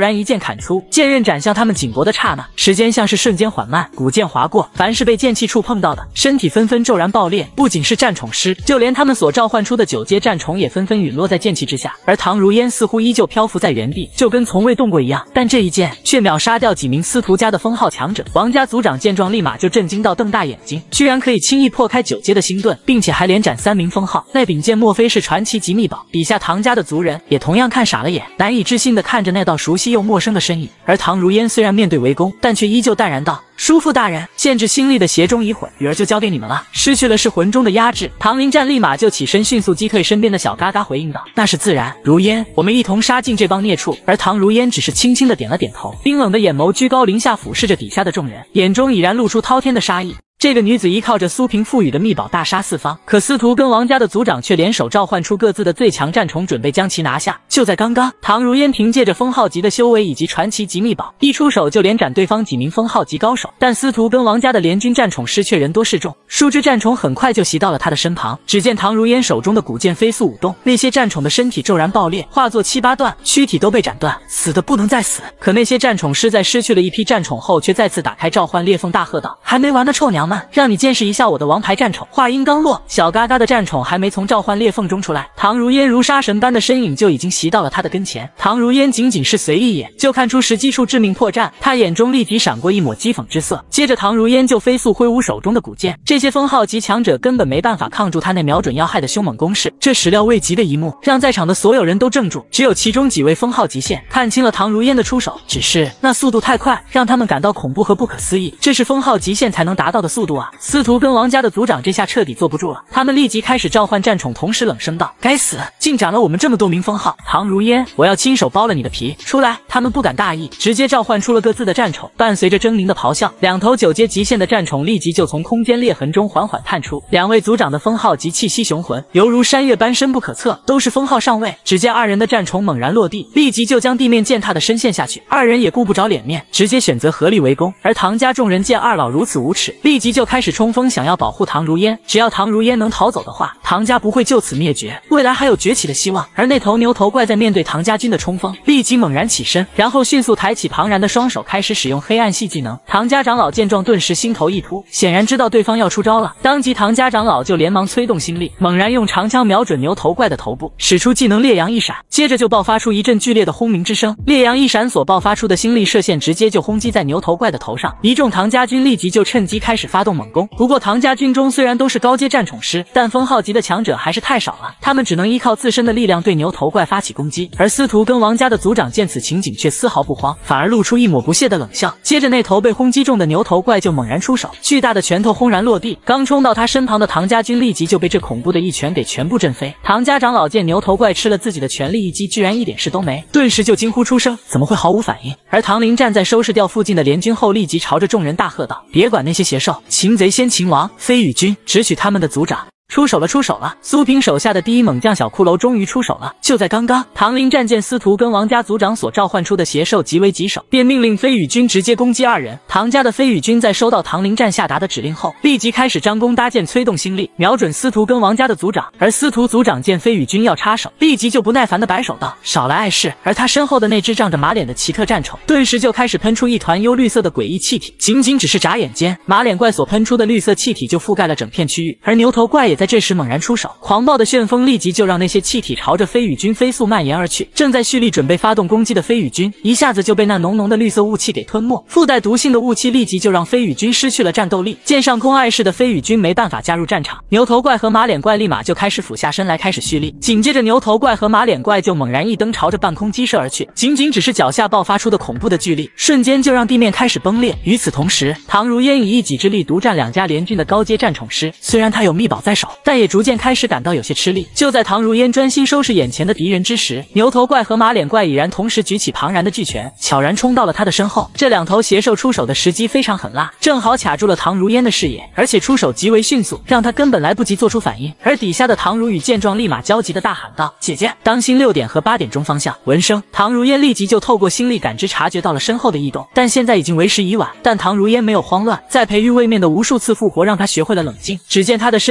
然一剑砍出，剑刃斩向他们颈脖的刹那，时间像是瞬间缓慢，古剑划过，凡是被剑气触碰到的，身体纷纷骤然爆裂。不仅是战宠师，就连他们所召唤出的九阶战宠也纷纷陨落在剑气之下。而唐如烟似乎依旧漂浮在原地，就跟从未动过一样。但这一剑却秒杀掉几名司徒家的封号强者。王家族长见状，立马就震惊到瞪大眼睛，居然可以轻易破开九阶的星盾，并且还连斩三名封号。那柄剑莫非是传奇级秘宝？底下唐家的族人也同样看傻了眼，难以置信地看着那道熟悉又陌生的身影。而唐如烟虽然面对围攻，但却依旧淡然道：“叔父大人，限制心力的邪钟已毁，女儿就交给你们了。失去了是魂中的压制。”唐林战立马就起身，迅速击退身边的小嘎嘎，回应道：“那是自然，如烟，我们一同杀尽这帮孽畜。”而唐如烟只是轻轻的点了点头，冰冷的眼眸居高临下俯视着底下的众人，眼中已然露出滔天的杀意。这个女子依靠着苏平赋予的秘宝大杀四方，可司徒跟王家的族长却联手召唤出各自的最强战宠，准备将其拿下。就在刚刚，唐如烟凭借着封号级的修为以及传奇级秘宝，一出手就连斩对方几名封号级高手。但司徒跟王家的联军战宠师却人多势众，数只战宠很快就袭到了他的身旁。只见唐如烟手中的古剑飞速舞动，那些战宠的身体骤然爆裂，化作七八段，躯体都被斩断，死的不能再死。可那些战宠师在失去了一批战宠后，却再次打开召唤裂缝，大喝道：“还没完的臭娘们，让你见识一下我的王牌战宠！”话音刚落，小嘎嘎的战宠还没从召唤裂缝中出来，唐如烟如杀神般的身影就已经袭到了他的跟前。唐如烟仅仅是随意一眼，就看出时机处致命破绽，他眼中立即闪过一抹讥讽之色。接着唐如烟就飞速挥舞手中的古剑，这些封号级强者根本没办法抗住他那瞄准要害的凶猛攻势。这始料未及的一幕，让在场的所有人都怔住，只有其中几位封号极限看清了唐如烟的出手，只是那速度太快，让他们感到恐怖和不可思议。这是封号极限才能达到的速度啊！司徒跟王家的族长这下彻底坐不住了，他们立即开始召唤战宠，同时冷声道：“该死，竟斩了我们这么多名封号！唐如烟，我要亲手剥了你的皮！”出来！他们不敢大意，直接召唤出了各自的战宠。伴随着狰狞的咆哮，两头九阶极限的战宠立即就从空间裂痕中缓缓探出。两位族长的封号及气息雄浑，犹如山岳般深不可测，都是封号上位。只见二人的战宠猛然落地，立即就将地面践踏的深陷下去。二人也顾不着脸面，直接选择合力围攻。而唐家众人见二老如此无耻，立即就开始冲锋，想要保护唐如烟。只要唐如烟能逃走的话，唐家不会就此灭绝，未来还有崛起的希望。而那头牛头怪在面对唐家军的冲锋，立即猛然起身，然后迅速抬起庞然的双手，开始使用黑暗系技能。唐家长老见状，顿时心头一突，显然知道对方要出招了。当即唐家长老就连忙催动心力，猛然用长枪瞄准牛头怪的头部，使出技能烈阳一闪，接着就爆发出一阵剧烈的轰鸣之声。烈阳一闪所爆发出的心力射线直接就轰击在牛头怪的头上，一众唐家军立即就趁机开始发动猛攻。不过唐家军中虽然都是高阶战宠师，但封号级的强者还是太少了，他们只能依靠自身的力量对牛头怪发起攻击。而司徒跟王家的族长见此情景却丝毫不慌，反而露出一抹不屑的冷笑。接着那头被轰击中的牛头怪就猛然出手，巨大的拳头轰然落地，刚冲到他身旁的唐家军立即就被这恐怖的一拳给全部震飞。唐家长老见牛头怪吃了自己的全力一击，居然一点事都没，顿时就惊呼出声，怎么会毫无反应？而唐林站在收拾掉附近的联军后，立即朝着众人大喝道：“别管那些邪兽，擒贼先擒王，飞羽军直取他们的族长！”出手了，出手了！苏平手下的第一猛将小骷髅终于出手了。就在刚刚，唐林战见司徒跟王家族长所召唤出的邪兽极为棘手，便命令飞羽军直接攻击二人。唐家的飞羽军在收到唐林战下达的指令后，立即开始张弓搭箭，催动心力，瞄准司徒跟王家的族长。而司徒族长见飞羽军要插手，立即就不耐烦的摆手道：“少来碍事！”而他身后的那只仗着马脸的奇特战宠，顿时就开始喷出一团幽绿色的诡异气体。仅仅只是眨眼间，马脸怪所喷出的绿色气体就覆盖了整片区域。而牛头怪也在这时猛然出手，狂暴的旋风立即就让那些气体朝着飞羽军飞速蔓延而去。正在蓄力准备发动攻击的飞羽军，一下子就被那浓浓的绿色雾气给吞没，附带毒性的雾气立即就让飞羽军失去了战斗力。见上空碍事的飞羽军没办法加入战场，牛头怪和马脸怪立马就开始俯下身来开始蓄力。紧接着牛头怪和马脸怪就猛然一蹬，朝着半空击射而去。仅仅只是脚下爆发出的恐怖的巨力，瞬间就让地面开始崩裂。与此同时，唐如烟以一己之力独占两家联军的高阶战宠师，虽然他有秘宝在手，但也逐渐开始感到有些吃力。就在唐如烟专心收拾眼前的敌人之时，牛头怪和马脸怪已然同时举起庞然的巨拳，悄然冲到了他的身后。这两头邪兽出手的时机非常狠辣，正好卡住了唐如烟的视野，而且出手极为迅速，让他根本来不及做出反应。而底下的唐如雨见状，立马焦急的大喊道：“姐姐，当心六点和八点钟方向！”闻声，唐如烟立即就透过心力感知察觉到了身后的异动，但现在已经为时已晚。但唐如烟没有慌乱，在培育位面的无数次复活，让他学会了冷静。只见他的身形在半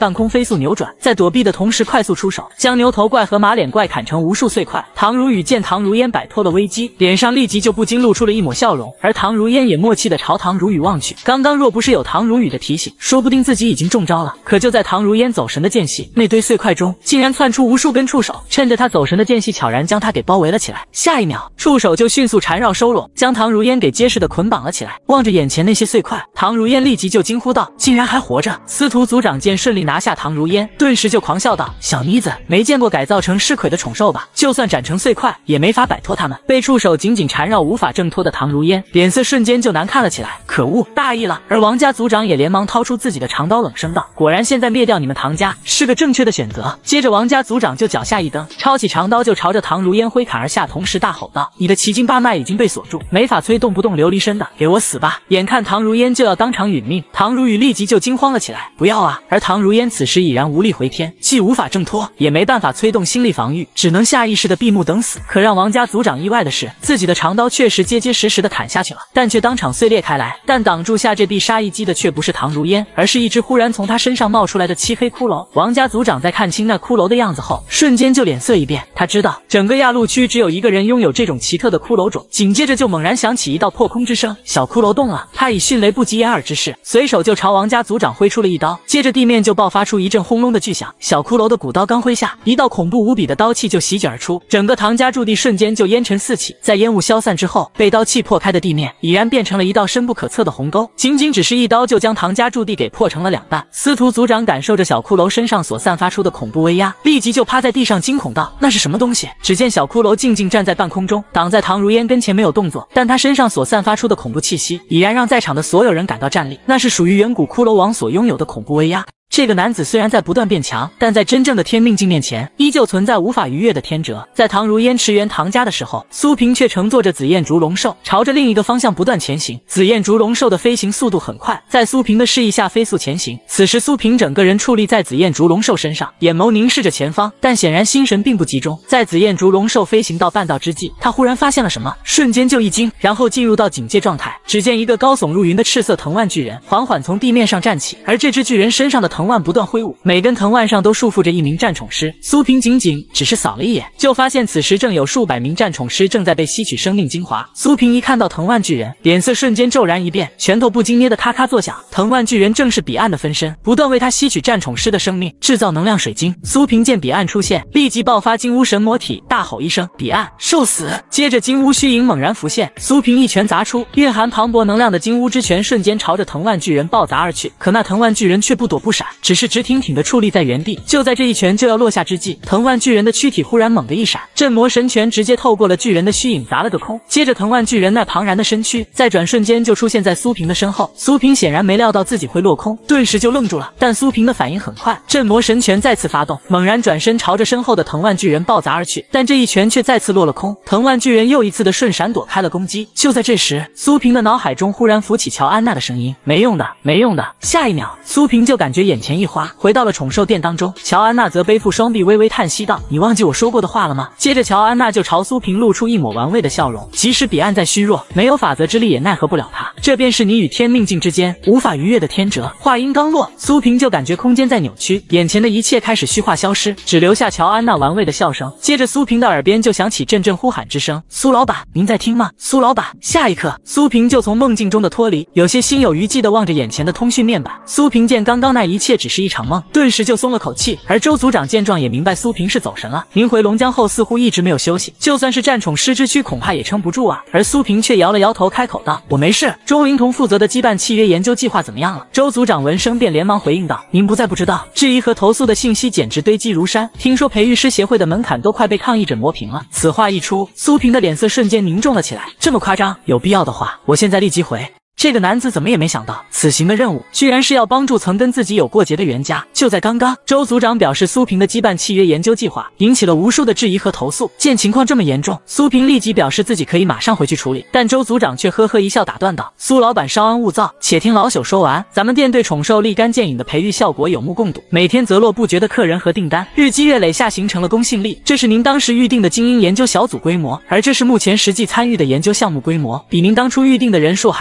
半空飞速扭转，在躲避的同时快速出手，将牛头怪和马脸怪砍成无数碎块。唐如雨见唐如烟摆脱了危机，脸上立即就不禁露出了一抹笑容，而唐如烟也默契地朝唐如雨望去。刚刚若不是有唐如雨的提醒，说不定自己已经中招了。可就在唐如烟走神的间隙，那堆碎块中竟然窜出无数根触手，趁着他走神的间隙，悄然将他给包围了起来。下一秒，触手就迅速缠绕收拢，将唐如烟给结实的捆绑了起来。望着眼前那些碎块，唐如烟立即就惊呼道：“竟然还活着！”司徒族长见顺利拿下唐如烟，顿时就狂笑道：“小妮子，没见过改造成尸魁的宠兽吧？就算斩成碎块，也没法摆脱他们。”被触手紧紧缠绕无法挣脱的唐如烟，脸色瞬间就难看了起来。可恶，大意了！而王家族长也连忙掏出自己的长刀，冷声道：“果然现在灭掉你们唐家是个正确的选择。”接着王家族长就脚下一蹬，抄起长刀就朝着唐如烟挥砍而下，同时大吼道：“你的奇经八脉已经被锁住，没法催动不动琉璃身的，给我死吧！”眼看唐如烟就要当场殒命，唐如雨立即就惊慌了起来：“不要啊！”而唐如烟此时已然无力回天，既无法挣脱，也没办法催动心力防御，只能下意识的闭目等死。可让王家族长意外的是，自己的长刀确实结结实实的砍下去了，但却当场碎裂开来。但挡住下这必杀一击的却不是唐如烟，而是一只忽然从他身上冒出来的漆黑骷髅。王家族长在看清那骷髅的样子后，瞬间就脸色一变。他知道整个亚陆区只有一个人拥有这种奇特的骷髅种。紧接着就猛然响起一道破空之声，小骷髅动了。他以迅雷不及掩耳之势，随手就朝王家族长挥出了一刀，接着地面就爆发出一阵轰隆的巨响。小骷髅的骨刀刚挥下，一道恐怖无比的刀气就席卷而出，整个唐家驻地瞬间就烟尘四起。在烟雾消散之后，被刀气破开的地面已然变成了一道深不可测的鸿沟，仅仅只是一刀就将唐家驻地给破成了两半。司徒族长感受着小骷髅身上所散发出的恐怖威压，立即就趴在地上惊恐道：“那是什么东西？”只见小骷髅静静站在半空中，挡在唐如烟跟前没有动作，但他身上所散发出的恐怖气息已然让在场的所有人感到战栗，那是属于远古骷髅王所拥有的恐怖威压。这个男子虽然在不断变强，但在真正的天命境面前，依旧存在无法逾越的天辙。在唐如烟驰援唐家的时候，苏平却乘坐着紫焰烛龙兽，朝着另一个方向不断前行。紫焰烛龙兽的飞行速度很快，在苏平的示意下飞速前行。此时苏平整个人矗立在紫焰烛龙兽身上，眼眸凝视着前方，但显然心神并不集中。在紫焰烛龙兽飞行到半道之际，他忽然发现了什么，瞬间就一惊，然后进入到警戒状态。只见一个高耸入云的赤色藤蔓巨人缓缓从地面上站起，而这只巨人身上的藤蔓不断挥舞，每根藤蔓上都束缚着一名战宠师。苏平仅仅只是扫了一眼，就发现此时正有数百名战宠师正在被吸取生命精华。苏平一看到藤蔓巨人，脸色瞬间骤然一变，拳头不禁捏得咔咔作响。藤蔓巨人正是彼岸的分身，不断为他吸取战宠师的生命，制造能量水晶。苏平见彼岸出现，立即爆发金乌神魔体，大吼一声：“彼岸受死！”接着金乌虚影猛然浮现，苏平一拳砸出，蕴含磅礴能量的金乌之拳瞬间朝着藤蔓巨人暴砸而去。可那藤蔓巨人却不躲不闪，只是直挺挺地矗立在原地。就在这一拳就要落下之际，藤蔓巨人的躯体忽然猛地一闪，镇魔神拳直接透过了巨人的虚影砸了个空。接着藤蔓巨人那庞然的身躯在转瞬间就出现在苏平的身后。苏平显然没料到自己会落空，顿时就愣住了。但苏平的反应很快，镇魔神拳再次发动，猛然转身朝着身后的藤蔓巨人暴砸而去。但这一拳却再次落了空，藤蔓巨人又一次的瞬闪躲开了攻击。就在这时，苏平的脑海中忽然浮起乔安娜的声音：“没用的，没用的。”下一秒，苏平就感觉眼前一花，回到了宠兽店当中。乔安娜则背负双臂，微微叹息道：“你忘记我说过的话了吗？”接着乔安娜就朝苏平露出一抹玩味的笑容，即使彼岸再虚弱，没有法则之力也奈何不了他，这便是你与天命境之间无法逾越的天辙。话音刚落，苏平就感觉空间在扭曲，眼前的一切开始虚化消失，只留下乔安娜玩味的笑声。接着苏平的耳边就响起阵阵呼喊之声：“苏老板，您在听吗？苏老板！”下一刻，苏平就从梦境中的脱离，有些心有余悸地望着眼前的通讯面板。苏平见刚刚那一切只是一场梦，顿时就松了口气。而周族长见状也明白苏平是走神了，您回龙江后似乎一直没有休息，就算是战宠师之躯恐怕也撑不住啊。而苏平却摇了摇头，开口道：“我没事。”钟灵童负责的羁绊契约研究计划怎么样了？周族长闻声便连忙回应道：“您不在不知道，质疑和投诉的信息简直堆积如山，听说培育师协会的门槛都快被抗议者磨平了。”此话一出，苏平的脸色瞬间凝重了起来。这么夸张？有必要的话，我现在立即回。这个男子怎么也没想到，此行的任务居然是要帮助曾跟自己有过节的袁家。就在刚刚，周族长表示苏平的羁绊契约研究计划引起了无数的质疑和投诉。见情况这么严重，苏平立即表示自己可以马上回去处理，但周族长却呵呵一笑打断道：“苏老板稍安勿躁，且听老朽说完。咱们店对宠兽立竿见影的培育效果有目共睹，每天则络不绝的客人和订单，日积月累下形成了公信力。这是您当时预定的精英研究小组规模，而这是目前实际参与的研究项目规模，比您当初预定的人数还要多上几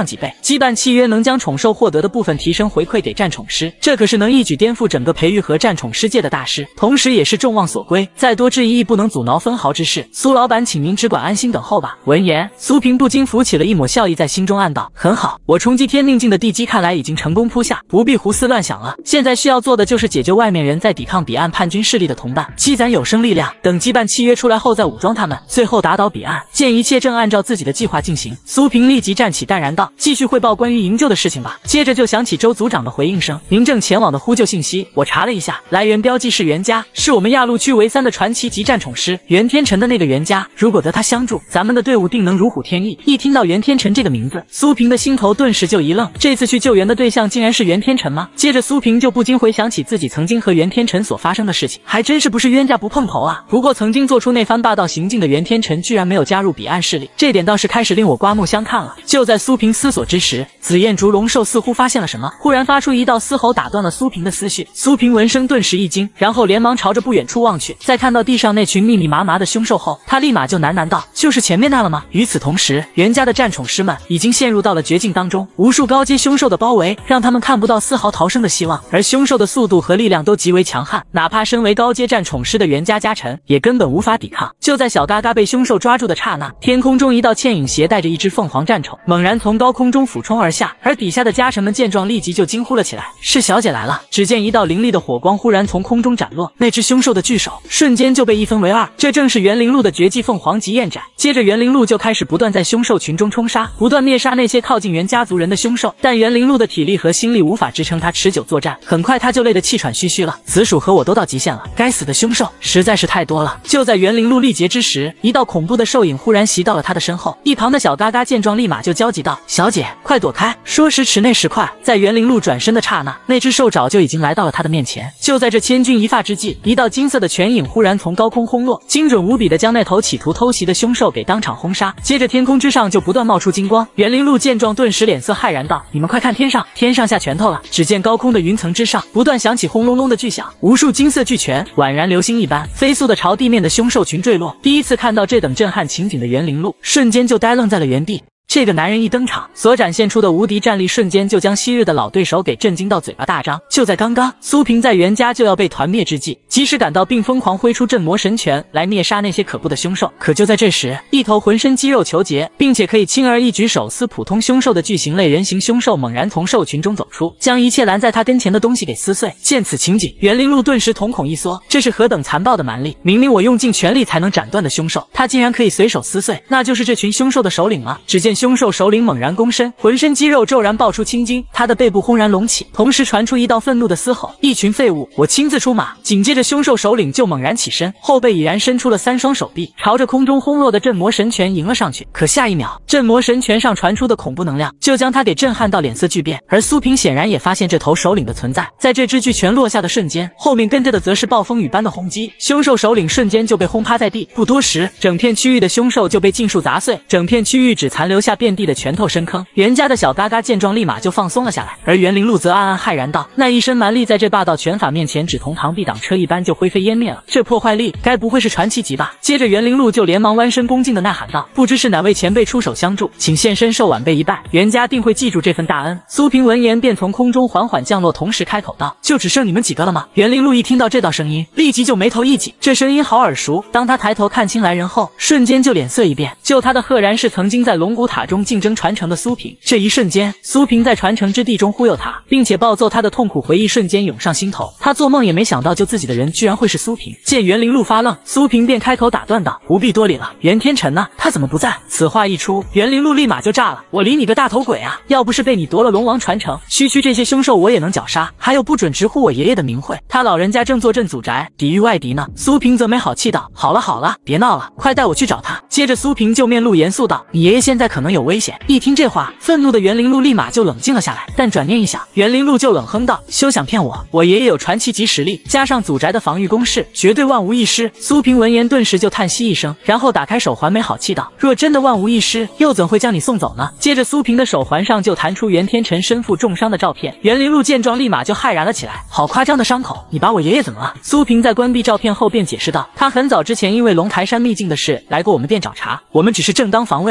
几倍。羁绊契约能将宠兽获得的部分提升回馈给战宠师，这可是能一举颠覆整个培育和战宠师界的大师，同时也是众望所归。再多质疑亦不能阻挠分毫之事。苏老板，请您只管安心等候吧。闻言，苏平不禁浮起了一抹笑意，在心中暗道：很好，我冲击天命境的地基看来已经成功铺下，不必胡思乱想了。现在需要做的就是解救外面人在抵抗彼岸叛军势力的同伴，积攒有生力量，等羁绊契约出来后再武装他们，最后打倒彼岸。见一切正按照自己的计划进行，苏平立即站起，淡然道：继续汇报关于营救的事情吧。接着就想起周组长的回应声：您正前往的呼救信息，我查了一下，来源标记是袁家，是我们亚陆区为三的传奇级战宠师袁天辰的那个袁家。如果得他相助，咱们的队伍定能如虎添翼。一听到袁天辰这个名字，苏平的心头顿时就一愣，这次去救援的对象竟然是袁天辰吗？接着苏平就不禁回想起自己曾经和袁天辰所发生的事情，还真是不是冤家不碰头啊。不过曾经做出那番霸道行径的袁天辰居然没有加入彼岸势力，这点倒是开始令我刮目相看了。就在苏平思索之时，紫焰烛龙兽似乎发现了什么，忽然发出一道嘶吼，打断了苏平的思绪。苏平闻声顿时一惊，然后连忙朝着不远处望去，在看到地上那群密密麻麻的凶兽后，他立马就喃喃道：就是前面那了吗？与此同时，袁家的战宠师们已经陷入到了绝境当中，无数高阶凶兽的包围让他们看不到丝毫逃生的希望，而凶兽的速度和力量都极为强悍，哪怕身为高阶战宠师的袁家家臣也根本无法抵抗。就在小嘎嘎被凶兽抓住的刹那，天空中一道倩影携带着一只凤凰战宠猛然从高空中俯冲而下，而底下的家臣们见状立即就惊呼了起来：是小姐来了！只见一道凌厉的火光忽然从空中斩落，那只凶兽的巨手瞬间就被一分为二，这正是袁灵鹿的绝技凤凰极焰斩。接着袁灵鹿就开始不断在凶兽群中冲杀，不断灭杀那些靠近袁家族人的凶兽，但袁灵鹿的体力和心力无法支撑他持久作战，很快他就累得气喘吁吁了。紫薯和我都到极限了，该死的凶兽实在是太多了。就在袁灵鹿力竭之时，一道恐怖的兽影忽然袭到了他的身后，一旁的小嘎嘎见状立马就焦急道：小姐快躲开！说时迟那时快，在袁灵鹿转身的刹那，那只兽爪就已经来到了他的面前。就在这千钧一发之际，一道金色的拳影忽然从高空轰落，精准无比的将那头企图偷袭的凶兽给当场轰杀。接着天空之上就不断冒出金光，袁灵鹿见状顿时脸色骇然道：你们快看天上，天上下拳头了！只见高空的云层之上不断响起轰隆隆的巨响，无数金色巨拳宛然流星一般飞速的朝地面的凶兽群坠落。第一次看到这等震撼情景的袁灵鹿瞬间就呆愣在了原地。这个男人一登场，所展现出的无敌战力瞬间就将昔日的老对手给震惊到嘴巴大张。就在刚刚，苏平在袁家就要被团灭之际，及时赶到并疯狂挥出镇魔神拳来灭杀那些可怖的凶兽。可就在这时，一头浑身肌肉虬结，并且可以轻而易举手撕普通凶兽的巨型类人形凶兽猛然从兽群中走出，将一切拦在他跟前的东西给撕碎。见此情景，袁灵鹿顿时瞳孔一缩，这是何等残暴的蛮力！明明我用尽全力才能斩断的凶兽，他竟然可以随手撕碎，那就是这群凶兽的首领吗？只见凶兽首领猛然躬身，浑身肌肉骤然爆出青筋，他的背部轰然隆起，同时传出一道愤怒的嘶吼：一群废物，我亲自出马！紧接着凶兽首领就猛然起身，后背已然伸出了三双手臂，朝着空中轰落的镇魔神拳迎了上去。可下一秒，镇魔神拳上传出的恐怖能量就将他给震撼到脸色巨变，而苏平显然也发现这头首领的存在。在这支巨拳落下的瞬间，后面跟着的则是暴风雨般的轰击，凶兽首领瞬间就被轰趴在地。不多时，整片区域的凶兽就被尽数砸碎，整片区域只残留下遍地的拳头深坑。袁家的小嘎嘎见状立马就放松了下来，而袁灵鹿则暗暗骇然道：那一身蛮力在这霸道拳法面前只同螳臂挡车一般就灰飞烟灭了，这破坏力该不会是传奇级吧？接着袁灵鹿就连忙弯身恭敬的呐喊道：不知是哪位前辈出手相助，请现身受晚辈一拜，袁家定会记住这份大恩。苏平闻言便从空中缓缓降落，同时开口道：就只剩你们几个了吗？袁灵鹿一听到这道声音，立即就眉头一紧，这声音好耳熟。当他抬头看清来人后，瞬间就脸色一变，救他的赫然是曾经在龙骨塔中竞争传承的苏平。这一瞬间，苏平在传承之地中忽悠他，并且暴揍他的痛苦回忆瞬间涌上心头。他做梦也没想到救自己的人居然会是苏平。见袁灵鹿发愣，苏平便开口打断道：不必多礼了，袁天辰呢？他怎么不在？此话一出，袁灵鹿立马就炸了：我理你个大头鬼啊！要不是被你夺了龙王传承，区区这些凶兽我也能绞杀，还有不准直呼我爷爷的名讳。他老人家正坐镇祖宅抵御外敌呢。苏平则没好气道：好了好了，别闹了，快带我去找他。接着苏平就面露严肃道：你爷爷现在可能有危险。一听这话，愤怒的袁灵鹿立马就冷静了下来，但转念一想，袁灵鹿就冷哼道：休想骗我，我爷爷有传奇级实力，加上祖宅的防御攻势，绝对万无一失。苏平闻言顿时就叹息一声，然后打开手环，没好气道：若真的万无一失，又怎会将你送走呢？接着苏平的手环上就弹出袁天辰身负重伤的照片。袁灵鹿见状立马就骇然了起来：好夸张的伤口，你把我爷爷怎么了？苏平在关闭照片后便解释道：他很早之前因为龙台山秘境的事来过我们店找茬，我们只是正当防卫而已。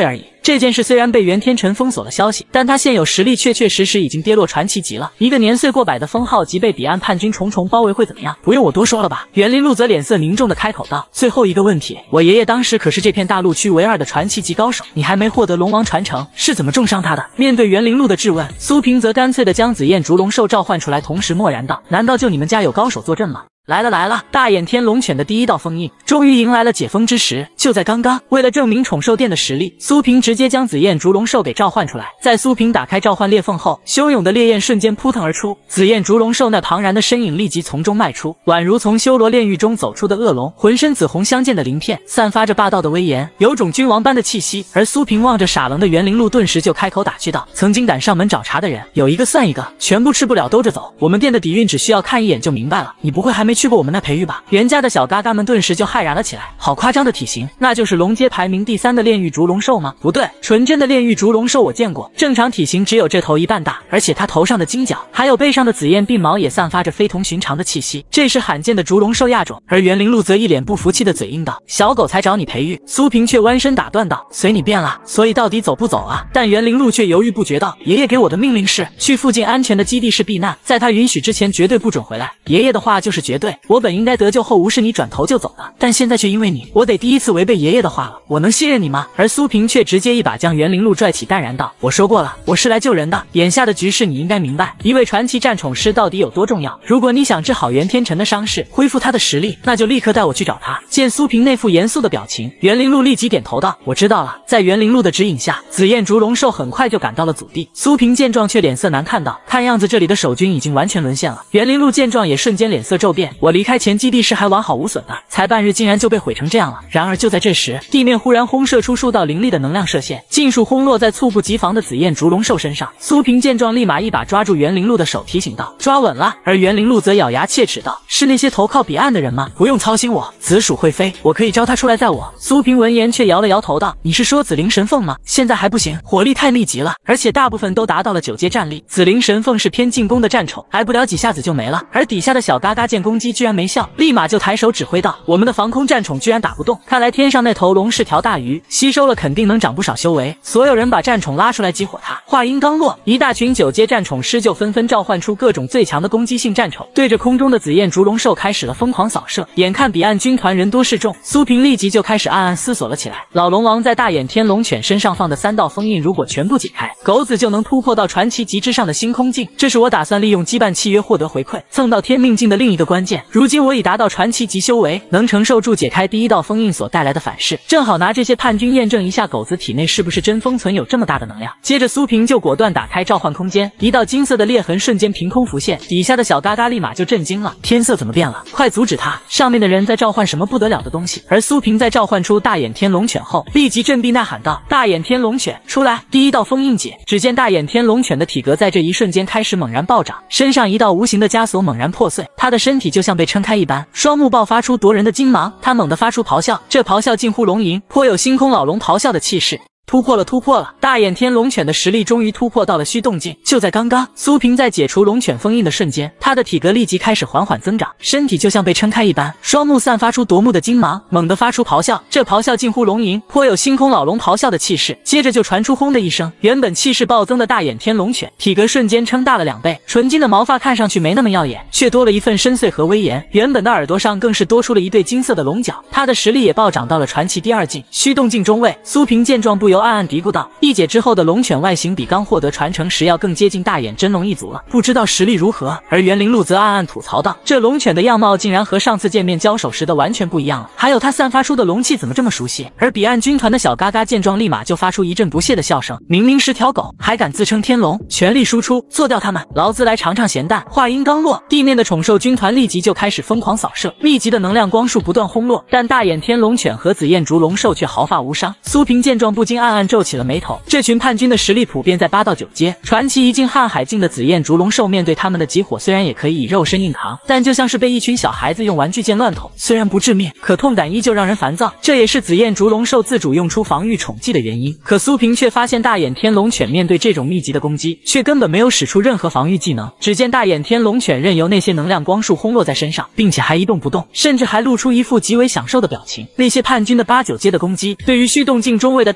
这件事虽然被袁天辰封锁了消息，但他现有实力确确实实已经跌落传奇级了。一个年岁过百的封号级被彼岸叛军重重包围会怎么样？不用我多说了吧？袁林路则脸色凝重的开口道：“最后一个问题，我爷爷当时可是这片大陆区唯二的传奇级高手，你还没获得龙王传承，是怎么重伤他的？”面对袁林路的质问，苏平则干脆的将紫焰烛龙兽召唤出来，同时默然道：“难道就你们家有高手坐镇吗？”来了来了！大眼天龙犬的第一道封印终于迎来了解封之时。就在刚刚，为了证明宠兽店的实力，苏平直接将紫焰烛龙兽给召唤出来。在苏平打开召唤裂缝后，汹涌的烈焰瞬间扑腾而出，紫焰烛龙兽那庞然的身影立即从中迈出，宛如从修罗炼狱中走出的恶龙，浑身紫红相间的鳞片，散发着霸道的威严，有种君王般的气息。而苏平望着傻愣的袁灵路，顿时就开口打趣道：“曾经敢上门找茬的人，有一个算一个，全部吃不了兜着走。我们店的底蕴只需要看一眼就明白了，你不会还没去过我们那培育吧？”袁家的小嘎嘎们顿时就骇然了起来，好夸张的体型，那就是龙阶排名第三的炼狱烛龙兽吗？不对，纯真的炼狱烛龙兽我见过，正常体型只有这头一半大，而且它头上的金角还有背上的紫焰鬓毛也散发着非同寻常的气息，这是罕见的烛龙兽亚种。而袁灵路则一脸不服气的嘴硬道：“小狗才找你培育。”苏平却弯身打断道：“随你便了，所以到底走不走啊？”但袁灵路却犹豫不决道：“爷爷给我的命令是去附近安全的基地室避难，在他允许之前绝对不准回来。爷爷的话就是绝对，我本应该得救后无视你转头就走的，但现在却因为你，我得第一次违背爷爷的话了，我能信任你吗？”而苏平却直接一把将袁灵路拽起，淡然道：“我说过了，我是来救人的，眼下的局势你应该明白，一位传奇战宠师到底有多重要。如果你想治好袁天辰的伤势，恢复他的实力，那就立刻带我去找他。”见苏平那副严肃的表情，袁灵路立即点头道：“我知道了。”在袁灵路的指引下，紫焰烛龙兽很快就赶到了祖地。苏平见状却脸色难看道：“看样子这里的守军已经完全沦陷了。”袁灵路见状也瞬间脸色骤变，我离开前基地时还完好无损的，才半日竟然就被毁成这样了。然而就在这时，地面忽然轰射出数道凌厉的能量射线，尽数轰落在猝不及防的紫焰烛龙兽身上。苏平见状立马一把抓住袁灵路的手，提醒道：“抓稳了。”而袁灵路则咬牙切齿道：“是那些投靠彼岸的人吗？不用操心我，紫薯会飞，我可以招他出来载我。”苏平闻言却摇了摇头道：“你是说紫灵神凤吗？现在还不行，火力太密集了，而且大部分都达到了九阶战力。紫灵神凤是偏进攻的战宠，挨不了几下子就没了。”而底下的小嘎嘎见攻击居然没效，立马就抬手指挥道：“我们的防空战宠居然打不动，看来天上那头龙是条大鱼，吸收了肯定能长不少修为。”所有人把战宠拉出来激活它。话音刚落，一大群九阶战宠师就纷纷召唤出各种最强的攻击性战宠，对着空中的紫焰烛龙兽开始了疯狂扫射。眼看彼岸军团人多势众，苏平立即就开始暗暗思索了起来。老龙王在大眼天龙犬身上放的三道封印，如果全部解开，狗子就能突破到传奇级之上的星空境。这是我打算利用羁绊契约获得回馈，蹭到天命境的另一个关键。如今我已达到传奇级修为，能承受住解开第一道封印所带来的反噬，正好拿这些叛军验证一下狗子体内是不是真封存有这么大的能量。接着苏平就果断打开召唤空间，一道金色的裂痕瞬间凭空浮现，底下的小嘎嘎立马就震惊了：“天色怎么变了？快阻止他！上面的人在召唤什么不得了的东西！”而苏平在召唤出大眼天龙犬后，立即振臂呐喊道：“大眼天龙犬，出来！第一道封印解！”只见大眼天龙犬的体格在这一瞬间开始猛然暴涨，身上一道无形的枷锁猛然破碎，它的身体就像被撑开一般，双目爆发出夺人的金芒，它猛地发出咆哮，这咆哮近乎龙吟，颇有星空老龙咆哮的气势。突破了，突破了！大眼天龙犬的实力终于突破到了虚动境。就在刚刚，苏平在解除龙犬封印的瞬间，他的体格立即开始缓缓增长，身体就像被撑开一般，双目散发出夺目的金芒，猛地发出咆哮，这咆哮近乎龙吟，颇有星空老龙咆哮的气势。接着就传出轰的一声，原本气势暴增的大眼天龙犬体格瞬间撑大了两倍，纯金的毛发看上去没那么耀眼，却多了一份深邃和威严。原本的耳朵上更是多出了一对金色的龙角，他的实力也暴涨到了传奇第二境，虚动境中位。苏平见状不由暗暗嘀咕道：“一解之后的龙犬外形比刚获得传承时要更接近大眼真龙一族了，不知道实力如何。”而袁灵路则暗暗吐槽道：“这龙犬的样貌竟然和上次见面交手时的完全不一样了，还有它散发出的龙气怎么这么熟悉？”而彼岸军团的小嘎嘎见状，立马就发出一阵不屑的笑声：“明明是条狗，还敢自称天龙！全力输出，做掉他们，劳资来尝尝咸淡！”话音刚落，地面的宠兽军团立即就开始疯狂扫射，密集的能量光束不断轰落，但大眼天龙犬和紫焰烛龙兽却毫发无伤。苏平见状不禁暗暗皱起了眉头，这群叛军的实力普遍在八到九阶，传奇一境瀚海境的紫焰烛龙兽面对他们的集火，虽然也可以以肉身硬扛，但就像是被一群小孩子用玩具剑乱捅，虽然不致命，可痛感依旧让人烦躁。这也是紫焰烛龙兽自主用出防御宠技的原因。可苏平却发现大眼天龙犬面对这种密集的攻击，却根本没有使出任何防御技能。只见大眼天龙犬任由那些能量光束轰落在身上，并且还一动不动，甚至还露出一副极为享受的表情。那些叛军的八九阶的攻击，对于虚动境中位的大眼天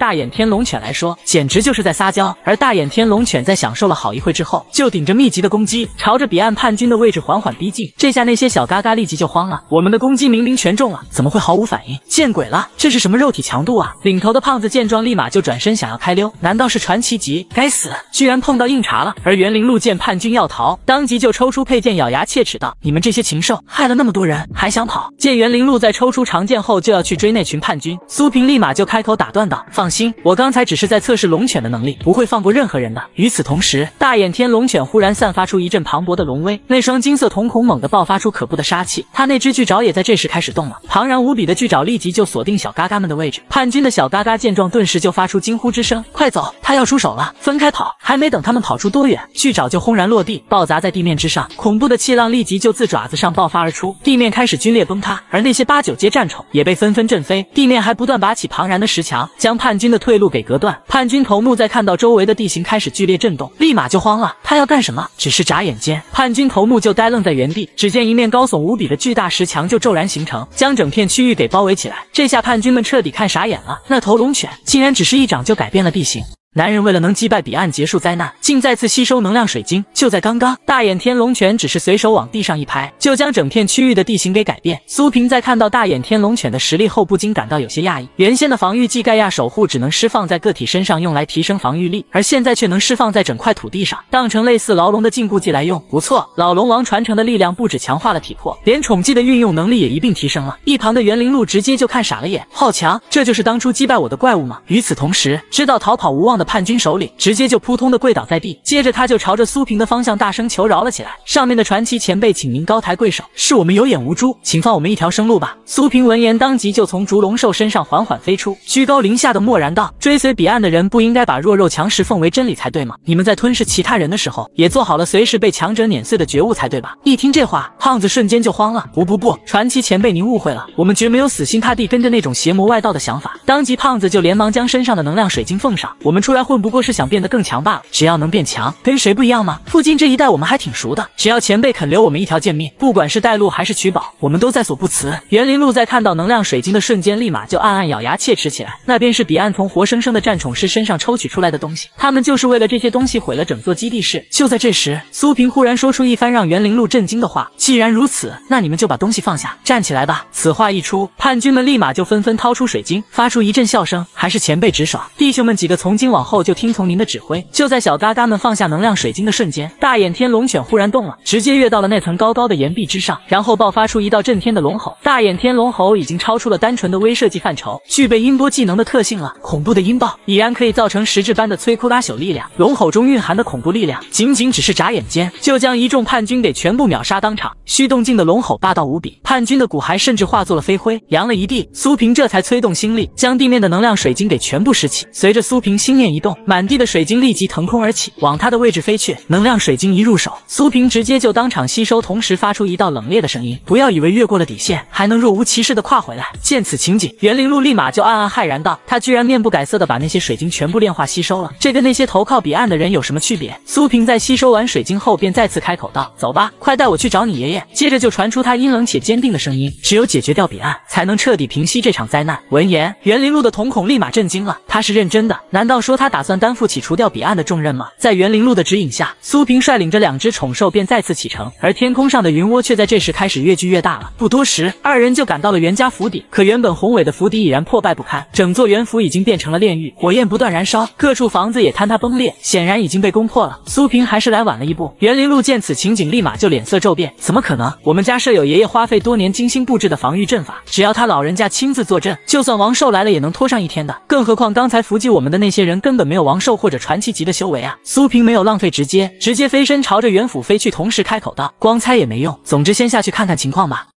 天龙犬来说，简直就是在撒娇。而大眼天龙犬在享受了好一会之后，就顶着密集的攻击，朝着彼岸叛军的位置缓缓逼近。这下那些小嘎嘎立即就慌了，我们的攻击明明全中了，怎么会毫无反应？见鬼了，这是什么肉体强度啊！领头的胖子见状，立马就转身想要开溜，难道是传奇级？该死，居然碰到硬茬了！而袁灵路见叛军要逃，当即就抽出佩剑，咬牙切齿道：“你们这些禽兽，害了那么多人，还想跑？”见袁灵路在抽出长剑后就要去追那群叛军，苏平立马就开口打断道：“放心，我刚才只是在测试龙犬的能力，不会放过任何人的。”与此同时，大眼天龙犬忽然散发出一阵磅礴的龙威，那双金色瞳孔猛地爆发出可怖的杀气，他那只巨爪也在这时开始动了，庞然无比的巨爪立即就锁定小嘎嘎们的位置。叛军的小嘎嘎见状，顿时就发出惊呼之声：“快走，他要出手了！”分开跑！还没等他们跑出多远，巨爪就轰然落地，爆砸在地面之上，恐怖的气浪立即就自爪子上爆发而出，地面开始龟裂崩塌，而那些八九阶战宠也被纷纷震飞，地面还不断拔起庞然的石墙，将叛军的退路给隔断。叛军头目在看到周围的地形开始剧烈震动，立马就慌了，他要干什么？只是眨眼间，叛军头目就呆愣在原地，只见一面高耸无比的巨大石墙就骤然形成，将整片区域给包围起来。这下叛军们彻底看傻眼了，那头龙犬竟然只是一掌就改变了地形。男人为了能击败彼岸结束灾难，竟再次吸收能量水晶。就在刚刚，大眼天龙犬只是随手往地上一拍，就将整片区域的地形给改变。苏平在看到大眼天龙犬的实力后，不禁感到有些讶异。原先的防御技盖亚守护只能释放在个体身上，用来提升防御力，而现在却能释放在整块土地上，当成类似牢笼的禁锢技来用。不错，老龙王传承的力量不止强化了体魄，连宠技的运用能力也一并提升了。一旁的袁灵路直接就看傻了眼，好强，这就是当初击败我的怪物吗？与此同时，知道逃跑无望的叛军首领直接就扑通的跪倒在地，接着他就朝着苏平的方向大声求饶了起来。上面的传奇前辈，请您高抬贵手，是我们有眼无珠，请放我们一条生路吧。苏平闻言，当即就从烛龙兽身上缓缓飞出，居高临下的默然道：“追随彼岸的人不应该把弱肉强食奉为真理才对吗？你们在吞噬其他人的时候，也做好了随时被强者碾碎的觉悟才对吧？”一听这话，胖子瞬间就慌了：“不不不，传奇前辈您误会了，我们绝没有死心塌地跟着那种邪魔外道的想法。”当即胖子就连忙将身上的能量水晶奉上：“我们出来混不过是想变得更强罢了，只要能变强，跟谁不一样吗？附近这一带我们还挺熟的，只要前辈肯留我们一条贱命，不管是带路还是取宝，我们都在所不辞。”袁灵路在看到能量水晶的瞬间，立马就暗暗咬牙切齿起来。那便是彼岸从活生生的战宠师身上抽取出来的东西，他们就是为了这些东西毁了整座基地市。就在这时，苏平忽然说出一番让袁灵路震惊的话：“既然如此，那你们就把东西放下，站起来吧。”此话一出，叛军们立马就纷纷掏出水晶，发出一阵笑声：“还是前辈直爽，弟兄们几个从今往后就听从您的指挥。”就在小嘎嘎们放下能量水晶的瞬间，大眼天龙犬忽然动了，直接跃到了那层高高的岩壁之上，然后爆发出一道震天的龙吼。大眼天龙吼已经超出了单纯的威慑技范畴，具备音波技能的特性了。恐怖的音爆已然可以造成实质般的摧枯拉朽力量，龙吼中蕴含的恐怖力量，仅仅只是眨眼间就将一众叛军给全部秒杀当场。虚动静的龙吼霸道无比，叛军的骨骸甚至化作了飞灰，扬了一地。苏平这才催动心力，将地面的能量水晶给全部拾起。随着苏平心念一动，满地的水晶立即腾空而起，往他的位置飞去。能量水晶一入手，苏平直接就当场吸收，同时发出一道冷冽的声音：“不要以为越过了底线，还能若无其事的跨回来。”见此情景，袁灵路立马就暗暗骇然道：“他居然面不改色的把那些水晶全部炼化吸收了，这跟那些投靠彼岸的人有什么区别？”苏平在吸收完水晶后，便再次开口道：“走吧，快带我去找你爷爷。”接着就传出他阴冷且坚定的声音：“只有解决掉彼岸，才能彻底平息这场灾难。”闻言，袁灵路的瞳孔立马震惊了，他是认真的？难道说他打算担负起除掉彼岸的重任吗？在袁灵路的指引下，苏平率领着两只宠兽便再次启程，而天空上的云窝却在这时开始越聚越大了。不多时，二人就赶到了袁家府邸，可原本宏伟的府邸已然破败不堪，整座袁府已经变成了炼狱，火焰不断燃烧，各处房子也坍塌崩裂，显然已经被攻破了。苏平还是来晚了一步。袁灵路见此情景，立马就脸色骤变：“怎么可能？我们家设有爷爷花费多年精心布置的防御阵法，只要他老人家亲自坐镇，就算王兽来了也能拖上一天的。更何况刚才伏击我们的那些人根本没有王兽或者传奇级的修为啊！”苏平没有浪费直接，直接飞身朝着袁府飞去，同时开口道：“光猜也没用，总之先下去看看情况吧。”